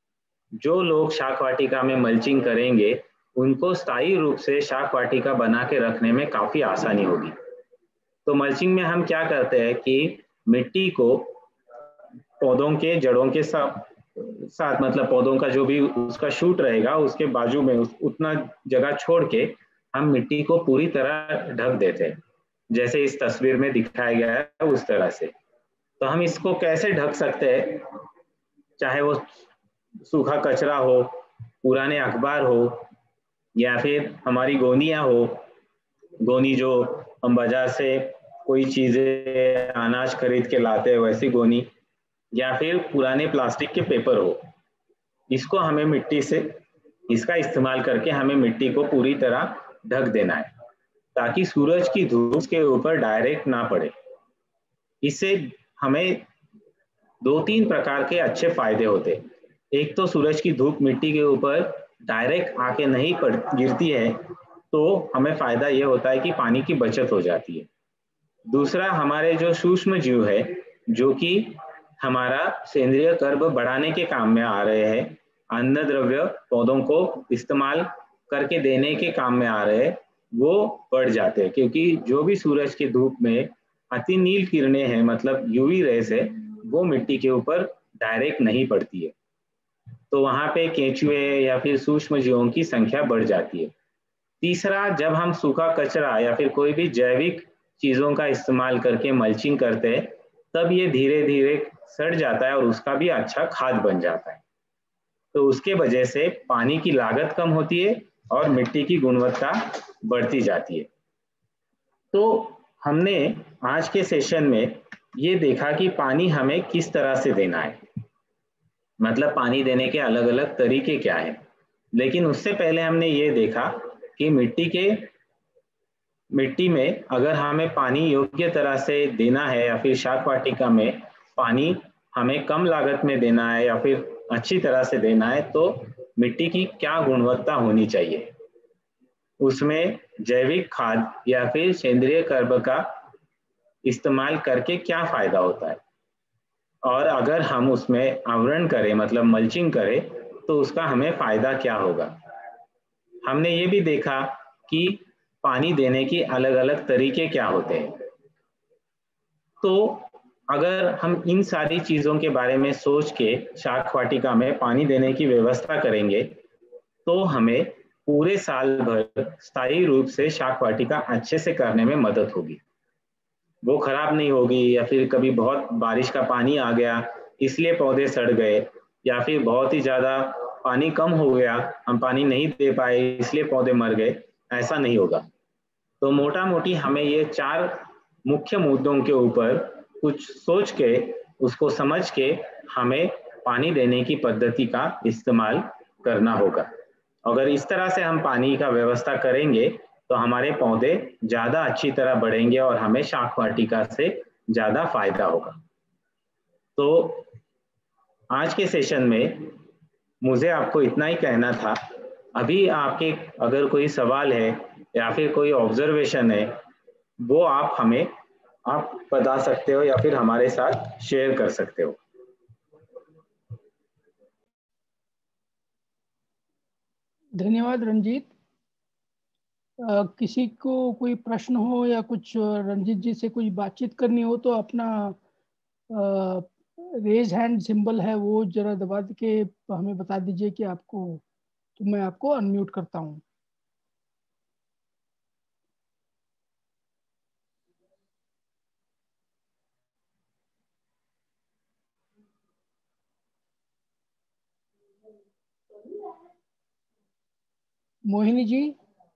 जो लोग शाख वाटिका में मल्चिंग करेंगे उनको स्थायी रूप से शाख वाटिका बना के रखने में काफी आसानी होगी। तो मल्चिंग में हम क्या करते हैं कि मिट्टी को पौधों के जड़ों के साथ साथ मतलब पौधों का जो भी उसका शूट रहेगा उसके बाजू में उस, उतना जगह छोड़ के हम मिट्टी को पूरी तरह ढक देते हैं, जैसे इस तस्वीर में दिखाया गया है उस तरह से। तो हम इसको कैसे ढक सकते हैं, चाहे वो सूखा कचरा हो, पुराने अखबार हो, या फिर हमारी गोनियां हो, गोनी जो हम बाजार से कोई चीजें अनाज खरीद के लाते हैं वैसी गोनी, या फिर पुराने प्लास्टिक के पेपर हो, इसको हमें मिट्टी से, इसका इस्तेमाल करके हमें मिट्टी को पूरी तरह ढक देना है, ताकि सूरज की धूप के ऊपर डायरेक्ट ना पड़े। इससे हमें दो तीन प्रकार के अच्छे फायदे होते। एक तो सूरज की धूप मिट्टी के ऊपर डायरेक्ट आके नहीं पड़ गिरती है, तो हमें फायदा ये होता है कि पानी की बचत हो जाती है। दूसरा, हमारे जो सूक्ष्म जीव है जो कि हमारा सेंद्रीय कर्ब बढ़ाने के काम में आ रहे हैं, अन्न द्रव्य पौधों को इस्तेमाल करके देने के काम में आ रहे हैं, वो बढ़ जाते हैं, क्योंकि जो भी सूरज की धूप में अति नील किरणें हैं, मतलब यूवी रेस है, वो मिट्टी के ऊपर डायरेक्ट नहीं पड़ती है। तो वहां पे केंचुए या फिर सूक्ष्म जीवों की संख्या बढ़ जाती है। तीसरा, जब हम सूखा कचरा या फिर कोई भी जैविक चीजों का इस्तेमाल करके मल्चिंग करते हैं, तब ये धीरे धीरे सड़ जाता है और उसका भी अच्छा खाद बन जाता है। तो उसके वजह से पानी की लागत कम होती है और मिट्टी की गुणवत्ता बढ़ती जाती है। तो हमने आज के सेशन में ये देखा कि पानी हमें किस तरह से देना है, मतलब पानी देने के अलग अलग तरीके क्या है। लेकिन उससे पहले हमने ये देखा कि मिट्टी के मिट्टी में अगर हमें पानी योग्य तरह से देना है या फिर शाक वाटिका में पानी हमें कम लागत में देना है या फिर अच्छी तरह से देना है, तो मिट्टी की क्या गुणवत्ता होनी चाहिए, उसमें जैविक खाद या फिर सेंद्रीय कर्ब का इस्तेमाल करके क्या फायदा होता है, और अगर हम उसमें आवरण करें मतलब मल्चिंग करें तो उसका हमें फायदा क्या होगा। हमने ये भी देखा कि पानी देने की अलग अलग तरीके क्या होते हैं। तो अगर हम इन सारी चीजों के बारे में सोच के शाक वाटिका में पानी देने की व्यवस्था करेंगे तो हमें पूरे साल भर स्थायी रूप से शाक वाटिका अच्छे से करने में मदद होगी, वो खराब नहीं होगी। या फिर कभी बहुत बारिश का पानी आ गया इसलिए पौधे सड़ गए, या फिर बहुत ही ज्यादा पानी कम हो गया, हम पानी नहीं दे पाए इसलिए पौधे मर गए, ऐसा नहीं होगा। तो मोटा मोटी हमें ये चार मुख्य मुद्दों के ऊपर कुछ सोच के उसको समझ के हमें पानी देने की पद्धति का इस्तेमाल करना होगा। अगर इस तरह से हम पानी का व्यवस्था करेंगे तो हमारे पौधे ज्यादा अच्छी तरह बढ़ेंगे और हमें शाक वाटिका से ज्यादा फायदा होगा। तो आज के सेशन में मुझे आपको इतना ही कहना था। अभी आपके अगर कोई सवाल है या फिर कोई ऑब्जर्वेशन है वो आप हमें आप बता सकते हो या फिर हमारे साथ शेयर कर सकते हो।
धन्यवाद रंजीत। आ, किसी को कोई प्रश्न हो या कुछ रंजीत जी से कुछ बातचीत करनी हो तो अपना रेज हैंड सिंबल है वो जरा दबा के हमें बता दीजिए कि आपको, तो मैं आपको अनम्यूट करता हूँ। मोहिनी जी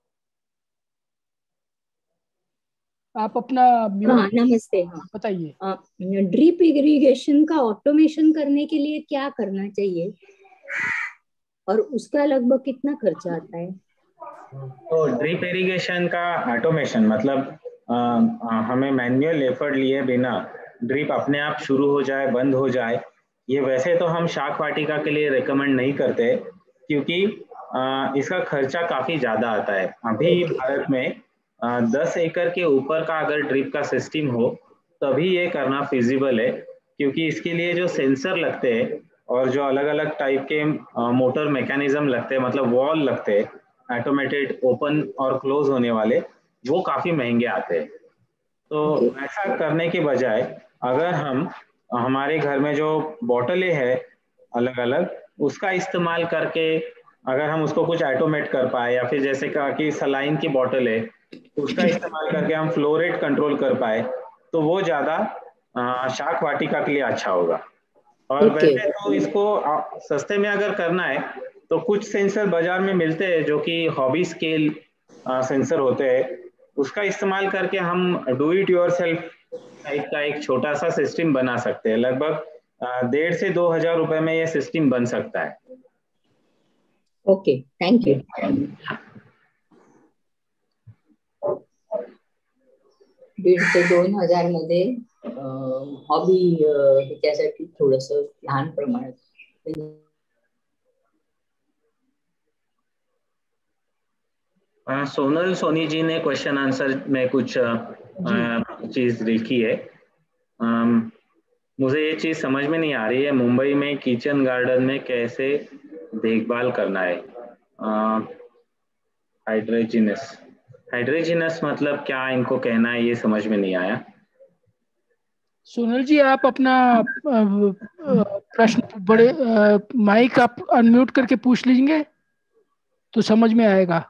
आप अपना
हाँ नमस्ते। हाँ
बताइए।
ड्रिप इरिगेशन का ऑटोमेशन करने के लिए क्या करना चाहिए और उसका लगभग कितना खर्चा आता है?
तो ड्रिप इरिगेशन का ऑटोमेशन मतलब आ, आ, हमें मैनुअल एफर्ट लिए बिना ड्रिप अपने आप शुरू हो जाए बंद हो जाए, ये वैसे तो हम शाक वाटिका के लिए रेकमेंड नहीं करते क्योंकि आ, इसका खर्चा काफी ज्यादा आता है। अभी भारत में आ, दस एकड़ के ऊपर का अगर ड्रिप का सिस्टम हो तभी ये करना फिजिबल है, क्योंकि इसके लिए जो सेंसर लगते हैं और जो अलग अलग टाइप के मोटर मैकेनिज्म लगते हैं, मतलब वॉल लगते हैं ऑटोमेटेड ओपन और क्लोज होने वाले, वो काफी महंगे आते हैं। तो ऐसा करने के बजाय अगर हम हमारे घर में जो बोतलें हैं अलग अलग उसका इस्तेमाल करके अगर हम उसको कुछ ऑटोमेट कर पाए, या फिर जैसे कहा कि सलाइन की बोतल है उसका इस्तेमाल करके हम फ्लो रेट कंट्रोल कर पाए तो वो ज्यादा शाक वाटिका के लिए अच्छा होगा। और
okay.
वैसे तो इसको सस्ते में अगर करना है तो कुछ सेंसर बाजार में मिलते हैं जो कि हॉबी स्केल सेंसर होते हैं, उसका इस्तेमाल करके हम do it yourself type का एक छोटा सा सिस्टम बना सकते हैं। लगभग डेढ़ से दो हजार रुपए में यह सिस्टम बन सकता है।
Okay, thank you. दीड ते दोन हजार मध्ये हॉबी ह्याच्यासाठी थोडस लहान प्रमाणात।
आ, सोनल सोनी जी ने क्वेश्चन आंसर में कुछ चीज लिखी है। आ, मुझे ये चीज समझ में नहीं आ रही है, मुंबई में किचन गार्डन में कैसे देखभाल करना है। हाइड्रोजिनस हाइड्रोजिनस मतलब क्या इनको कहना है ये समझ में नहीं आया।
सोनल जी आप अपना प्रश्न बड़े माइक आप अनम्यूट करके पूछ लीजिए तो समझ में आएगा।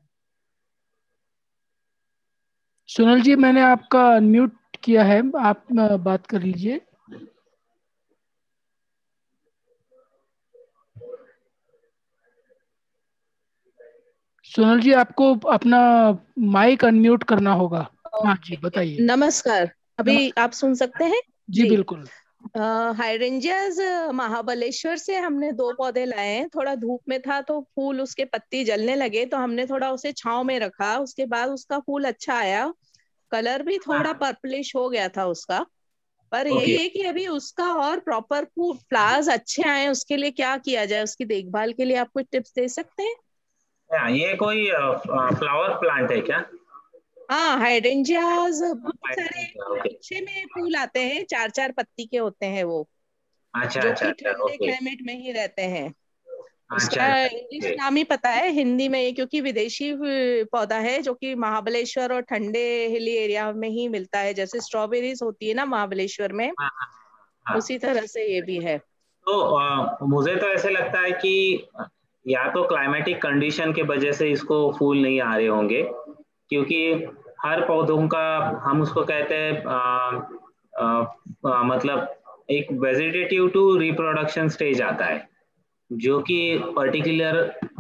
सोनल जी मैंने आपका अनम्यूट किया है, आप बात कर लीजिए। सोनल जी आपको अपना माइक अनम्यूट करना होगा। हाँ जी बताइए।
नमस्कार, अभी आप सुन सकते हैं?
जी, जी बिल्कुल।
हाइड्रेंजियाज महाबलेश्वर से हमने दो पौधे लाए हैं। थोड़ा धूप में था तो फूल उसके पत्ती जलने लगे, तो हमने थोड़ा उसे छांव में रखा। उसके बाद उसका फूल अच्छा आया, कलर भी थोड़ा पर्पलिश हो गया था उसका। पर यही है कि अभी उसका और प्रॉपर फ्लावर्स अच्छे आए, उसके लिए क्या किया जाए? उसकी देखभाल के लिए आप कुछ टिप्स दे सकते हैं?
ये कोई फ्लावर प्लांट है क्या?
हाँ, हाइड्रेंजियाज बहुत सारे गुच्छे में फूल आते हैं, चार चार पत्ती के होते हैं वो।
अच्छा
जो
अच्छा
कि
अच्छा,
ठंडे
ओके।
क्लाइमेट में ही रहते हैं।
अच्छा
उसका
अच्छा,
इंग्लिश
ओके।
नाम ही पता है, हिंदी में ये क्योंकि विदेशी पौधा है जो कि महाबलेश्वर और ठंडे हिली एरिया में ही मिलता है। जैसे स्ट्रॉबेरीज होती है ना महाबलेश्वर में,
हाँ हाँ हाँ।
उसी तरह से ये भी है।
तो आ, मुझे तो ऐसे लगता है कि या तो क्लाइमेटिक कंडीशन के वजह से इसको फूल नहीं आ रहे होंगे, क्योंकि हर पौधों का हम उसको कहते हैं आ, आ, आ, मतलब एक वेजिटेटिव टू रिप्रोडक्शन स्टेज आता है, जो कि पर्टिकुलर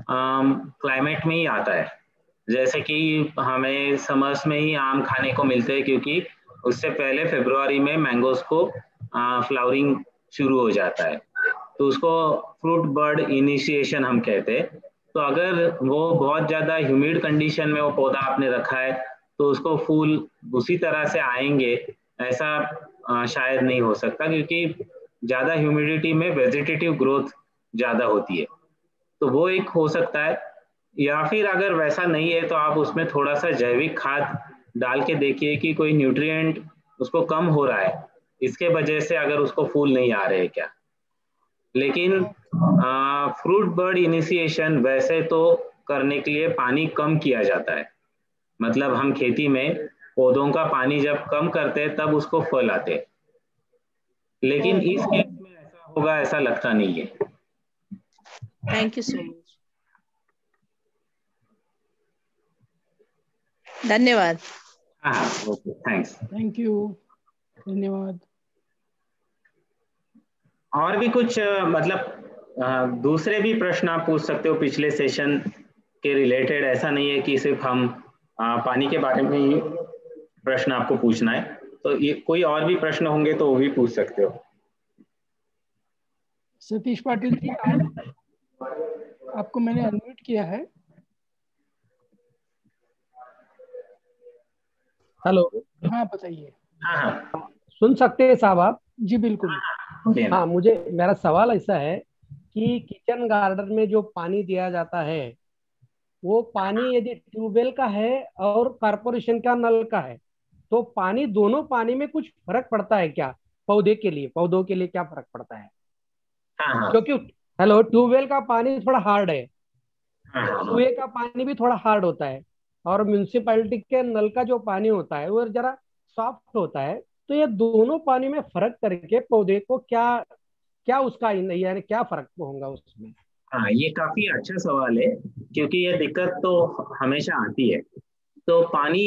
क्लाइमेट में ही आता है। जैसे कि हमें समर्स में ही आम खाने को मिलते हैं, क्योंकि उससे पहले फरवरी में मैंगोस को फ्लावरिंग शुरू हो जाता है, तो उसको फ्रूट बर्ड इनिशिएशन हम कहते हैं। तो अगर वो बहुत ज़्यादा ह्यूमिड कंडीशन में वो पौधा आपने रखा है, तो उसको फूल उसी तरह से आएंगे ऐसा आ, शायद नहीं हो सकता, क्योंकि ज़्यादा ह्यूमिडिटी में वेजिटेटिव ग्रोथ ज़्यादा होती है। तो वो एक हो सकता है, या फिर अगर वैसा नहीं है तो आप उसमें थोड़ा सा जैविक खाद डाल के देखिए कि कोई न्यूट्रिएंट उसको कम हो रहा है, इसके वजह से अगर उसको फूल नहीं आ रहे क्या। लेकिन फ्रूट बर्ड इनिशिएशन वैसे तो करने के लिए पानी कम किया जाता है, मतलब हम खेती में पौधों का पानी जब कम करते हैं तब उसको फल आते हैं, लेकिन इस केस में ऐसा होगा ऐसा लगता नहीं है।
थैंक यू सो मच, धन्यवाद।
हाँ, ओके, थैंक्स।
थैंक यू, धन्यवाद।
और भी कुछ मतलब दूसरे भी प्रश्न आप पूछ सकते हो पिछले सेशन के रिलेटेड, ऐसा नहीं है कि सिर्फ हम पानी के बारे में ही प्रश्न आपको पूछना है। तो ये कोई और भी प्रश्न होंगे तो वो भी पूछ सकते हो।
सतीश पाटिल जी, आपको मैंने अनम्यूट किया है।
हेलो।
हाँ बताइए।
हाँ हाँ,
सुन सकते हैं साहब आप?
जी बिल्कुल।
हाँ, मुझे मेरा सवाल ऐसा है कि किचन गार्डन में जो पानी दिया जाता है वो पानी यदि ट्यूबवेल का है और कारपोरेशन का नल का है, तो पानी दोनों पानी में कुछ फर्क पड़ता है क्या? पौधे के लिए पौधों के लिए क्या फर्क पड़ता है?
हाँ हाँ,
क्योंकि हेलो, ट्यूबवेल का पानी थोड़ा हार्ड है,
हाँ हाँ,
कुएं का पानी भी थोड़ा हार्ड होता है, और म्यूनिसिपैलिटी के नल का जो पानी होता है वो जरा सॉफ्ट होता है। तो ये दोनों पानी में फर्क करके पौधे को क्या क्या उसका यानी क्या फर्क होगा उसमें?
हाँ, ये काफी अच्छा सवाल है, क्योंकि ये दिक्कत तो हमेशा आती है। तो पानी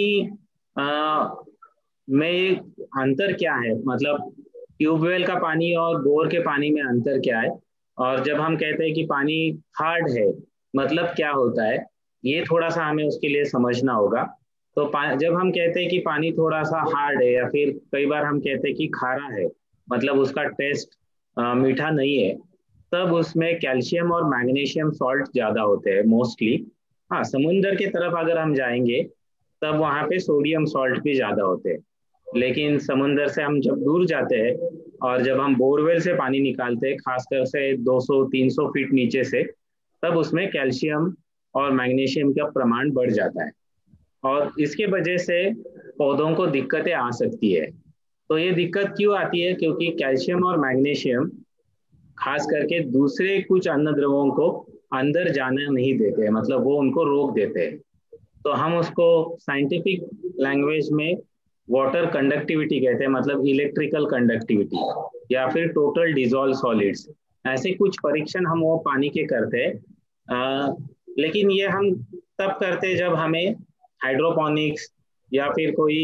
आ, में अंतर क्या है, मतलब ट्यूबवेल का पानी और बोर के पानी में अंतर क्या है, और जब हम कहते हैं कि पानी हार्ड है मतलब क्या होता है, ये थोड़ा सा हमें उसके लिए समझना होगा। तो जब हम कहते हैं कि पानी थोड़ा सा हार्ड है, या फिर कई बार हम कहते हैं कि खारा है, मतलब उसका टेस्ट मीठा नहीं है, तब उसमें कैल्शियम और मैग्नीशियम सॉल्ट ज़्यादा होते हैं मोस्टली। हाँ, समुंदर की तरफ अगर हम जाएंगे तब वहाँ पे सोडियम सॉल्ट भी ज़्यादा होते हैं, लेकिन समुंदर से हम जब दूर जाते हैं और जब हम बोरवेल से पानी निकालते हैं, खासकर से दो सौ तीन सौ फीट नीचे से, तब उसमें कैल्शियम और मैग्नीशियम का प्रमाण बढ़ जाता है, और इसके वजह से पौधों को दिक्कतें आ सकती है। तो ये दिक्कत क्यों आती है? क्योंकि कैल्शियम और मैग्नीशियम खास करके दूसरे कुछ अन्न द्रवों को अंदर जाने नहीं देते, मतलब वो उनको रोक देते हैं। तो हम उसको साइंटिफिक लैंग्वेज में वाटर कंडक्टिविटी कहते हैं, मतलब इलेक्ट्रिकल कंडक्टिविटी या फिर टोटल डिजॉल्व सॉलिड्स, ऐसे कुछ परीक्षण हम वो पानी के करते हैं। लेकिन ये हम तब करते जब हमें हाइड्रोपोनिक्स या फिर कोई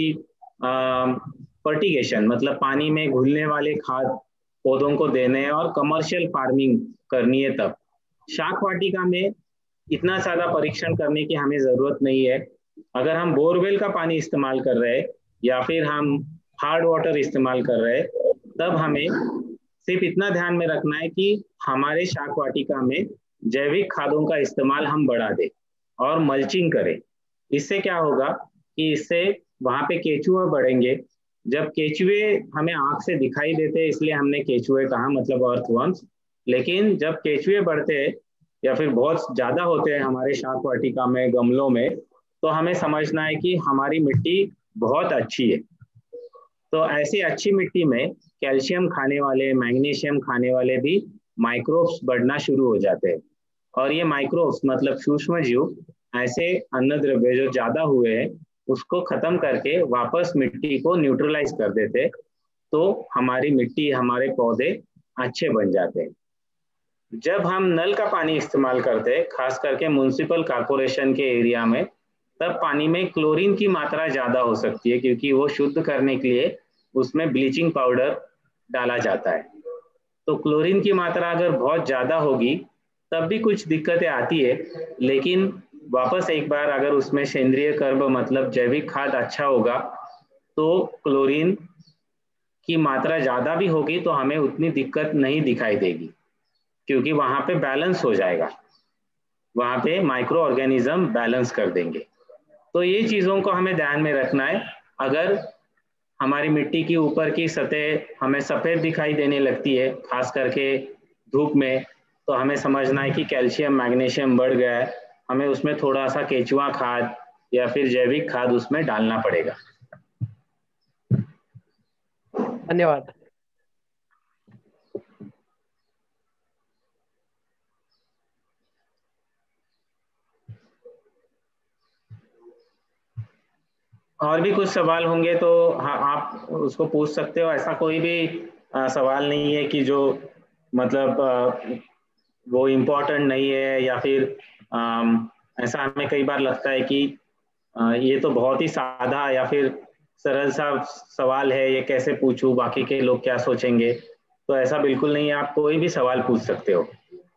फर्टिगेशन, मतलब पानी में घुलने वाले खाद पौधों को देने हैं और कमर्शियल फार्मिंग करनी है तब। शाक वाटिका में इतना ज़्यादा परीक्षण करने की हमें ज़रूरत नहीं है, अगर हम बोरवेल का पानी इस्तेमाल कर रहे हैं या फिर हम हार्ड वाटर इस्तेमाल कर रहे हैं, तब हमें सिर्फ इतना ध्यान में रखना है कि हमारे शाक वाटिका में जैविक खादों का इस्तेमाल हम बढ़ा दें और मल्चिंग करें। इससे क्या होगा कि इससे वहां पे केचुए बढ़ेंगे। जब केचुए हमें आंख से दिखाई देते हैं इसलिए हमने केचुए कहा, मतलब अर्थवर्म्स। लेकिन जब केचुए बढ़ते हैं या फिर बहुत ज्यादा होते हैं हमारे शाक वाटिका में, गमलों में, तो हमें समझना है कि हमारी मिट्टी बहुत अच्छी है। तो ऐसी अच्छी मिट्टी में कैल्शियम खाने वाले, मैग्नीशियम खाने वाले भी माइक्रोब्स बढ़ना शुरू हो जाते हैं। और ये माइक्रोब्स मतलब सूक्ष्म जीव ऐसे अन्न द्रव्य जो ज्यादा हुए हैं उसको खत्म करके वापस मिट्टी को न्यूट्रलाइज कर देते, तो हमारी मिट्टी, हमारे पौधे अच्छे बन जाते हैं। जब हम नल का पानी इस्तेमाल करते हैं, खास करके म्युनिसिपल कॉर्पोरेशन के एरिया में, तब पानी में क्लोरीन की मात्रा ज्यादा हो सकती है, क्योंकि वो शुद्ध करने के लिए उसमें ब्लीचिंग पाउडर डाला जाता है। तो क्लोरीन की मात्रा अगर बहुत ज्यादा होगी तब भी कुछ दिक्कतें आती है, लेकिन वापस एक बार अगर उसमें सेंद्रीय कर्ब मतलब जैविक खाद अच्छा होगा तो क्लोरीन की मात्रा ज्यादा भी होगी तो हमें उतनी दिक्कत नहीं दिखाई देगी, क्योंकि वहां पे बैलेंस हो जाएगा, वहां पे माइक्रो ऑर्गेनिज्म बैलेंस कर देंगे। तो ये चीजों को हमें ध्यान में रखना है। अगर हमारी मिट्टी की ऊपर की सतह हमें सफेद दिखाई देने लगती है, खास करके धूप में, तो हमें समझना है कि कैल्शियम मैग्नीशियम बढ़ गया है, हमें उसमें थोड़ा सा केचुआ खाद या फिर जैविक खाद उसमें डालना पड़ेगा।
धन्यवाद।
और भी कुछ सवाल होंगे तो हाँ, आप उसको पूछ सकते हो। ऐसा कोई भी आ, सवाल नहीं है कि जो मतलब आ, वो इम्पोर्टेंट नहीं है, या फिर आ, ऐसा हमें कई बार लगता है कि आ, ये तो बहुत ही सादा या फिर सरल सा सवाल है, ये कैसे पूछूं, बाकी के लोग क्या सोचेंगे। तो ऐसा बिल्कुल नहीं है, आप कोई भी सवाल पूछ सकते हो।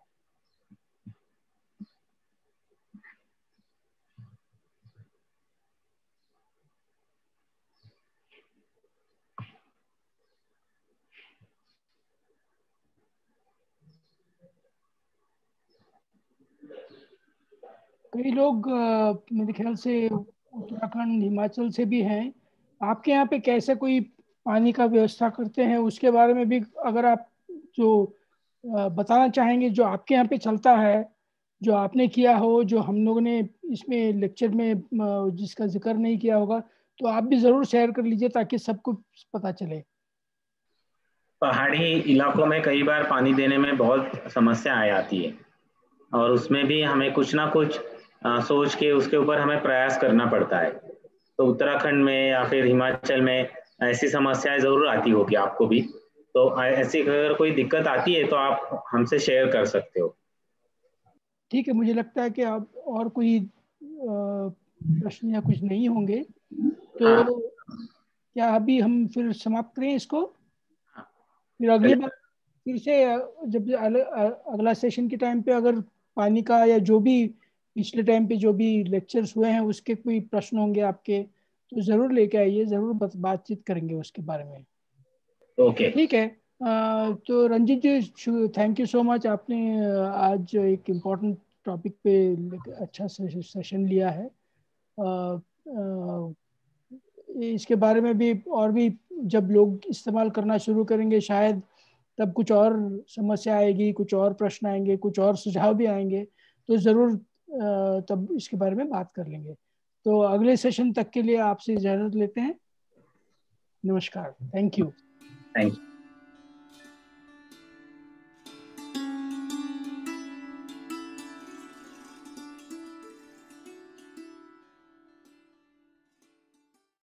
कई लोग अ, मेरे ख्याल से उत्तराखंड, हिमाचल से भी हैं। आपके यहाँ पे कैसे कोई पानी का व्यवस्था करते हैं उसके बारे में भी अगर आप जो अ, बताना चाहेंगे, जो आपके यहाँ पे चलता है, जो आपने किया हो, जो हम लोगों ने इसमें लेक्चर में अ, जिसका जिक्र नहीं किया होगा, तो आप भी ज़रूर शेयर कर लीजिए ताकि सबको पता चले।
पहाड़ी इलाकों में कई बार पानी देने में बहुत समस्या आ जाती है, और उसमें भी हमें कुछ ना कुछ आ, सोच के उसके ऊपर हमें प्रयास करना पड़ता है। तो उत्तराखंड में या फिर हिमाचल में ऐसी समस्याएं जरूर आती होगी आपको भी। तो ऐसी अगर कोई दिक्कत आती है तो आप हमसे शेयर कर सकते हो।
ठीक है, मुझे लगता है कि आप और कोई प्रश्न या कुछ नहीं होंगे, तो
हाँ,
क्या अभी हम फिर समाप्त करें इसको? फिर अगली बार फिर से जब अगला सेशन के टाइम पे अगर पानी का या जो भी पिछले टाइम पे जो भी लेक्चर्स हुए हैं उसके कोई प्रश्न होंगे आपके, तो ज़रूर लेके आइए, ज़रूर बातचीत करेंगे उसके बारे में।
ओके,
ठीक है। आ, तो Ranjeet ji, thank you so much, आपने आज एक इम्पोर्टेंट टॉपिक पे अच्छा सेशन लिया है। आ, आ, इसके बारे में भी और भी जब लोग इस्तेमाल करना शुरू करेंगे शायद तब कुछ और समस्या आएगी, कुछ और प्रश्न आएंगे, कुछ और सुझाव भी आएंगे, तो ज़रूर तब इसके बारे में बात कर लेंगे। तो अगले सेशन तक के लिए आपसे इजाज़त लेते हैं। नमस्कार, थैंक यू।
Thank you.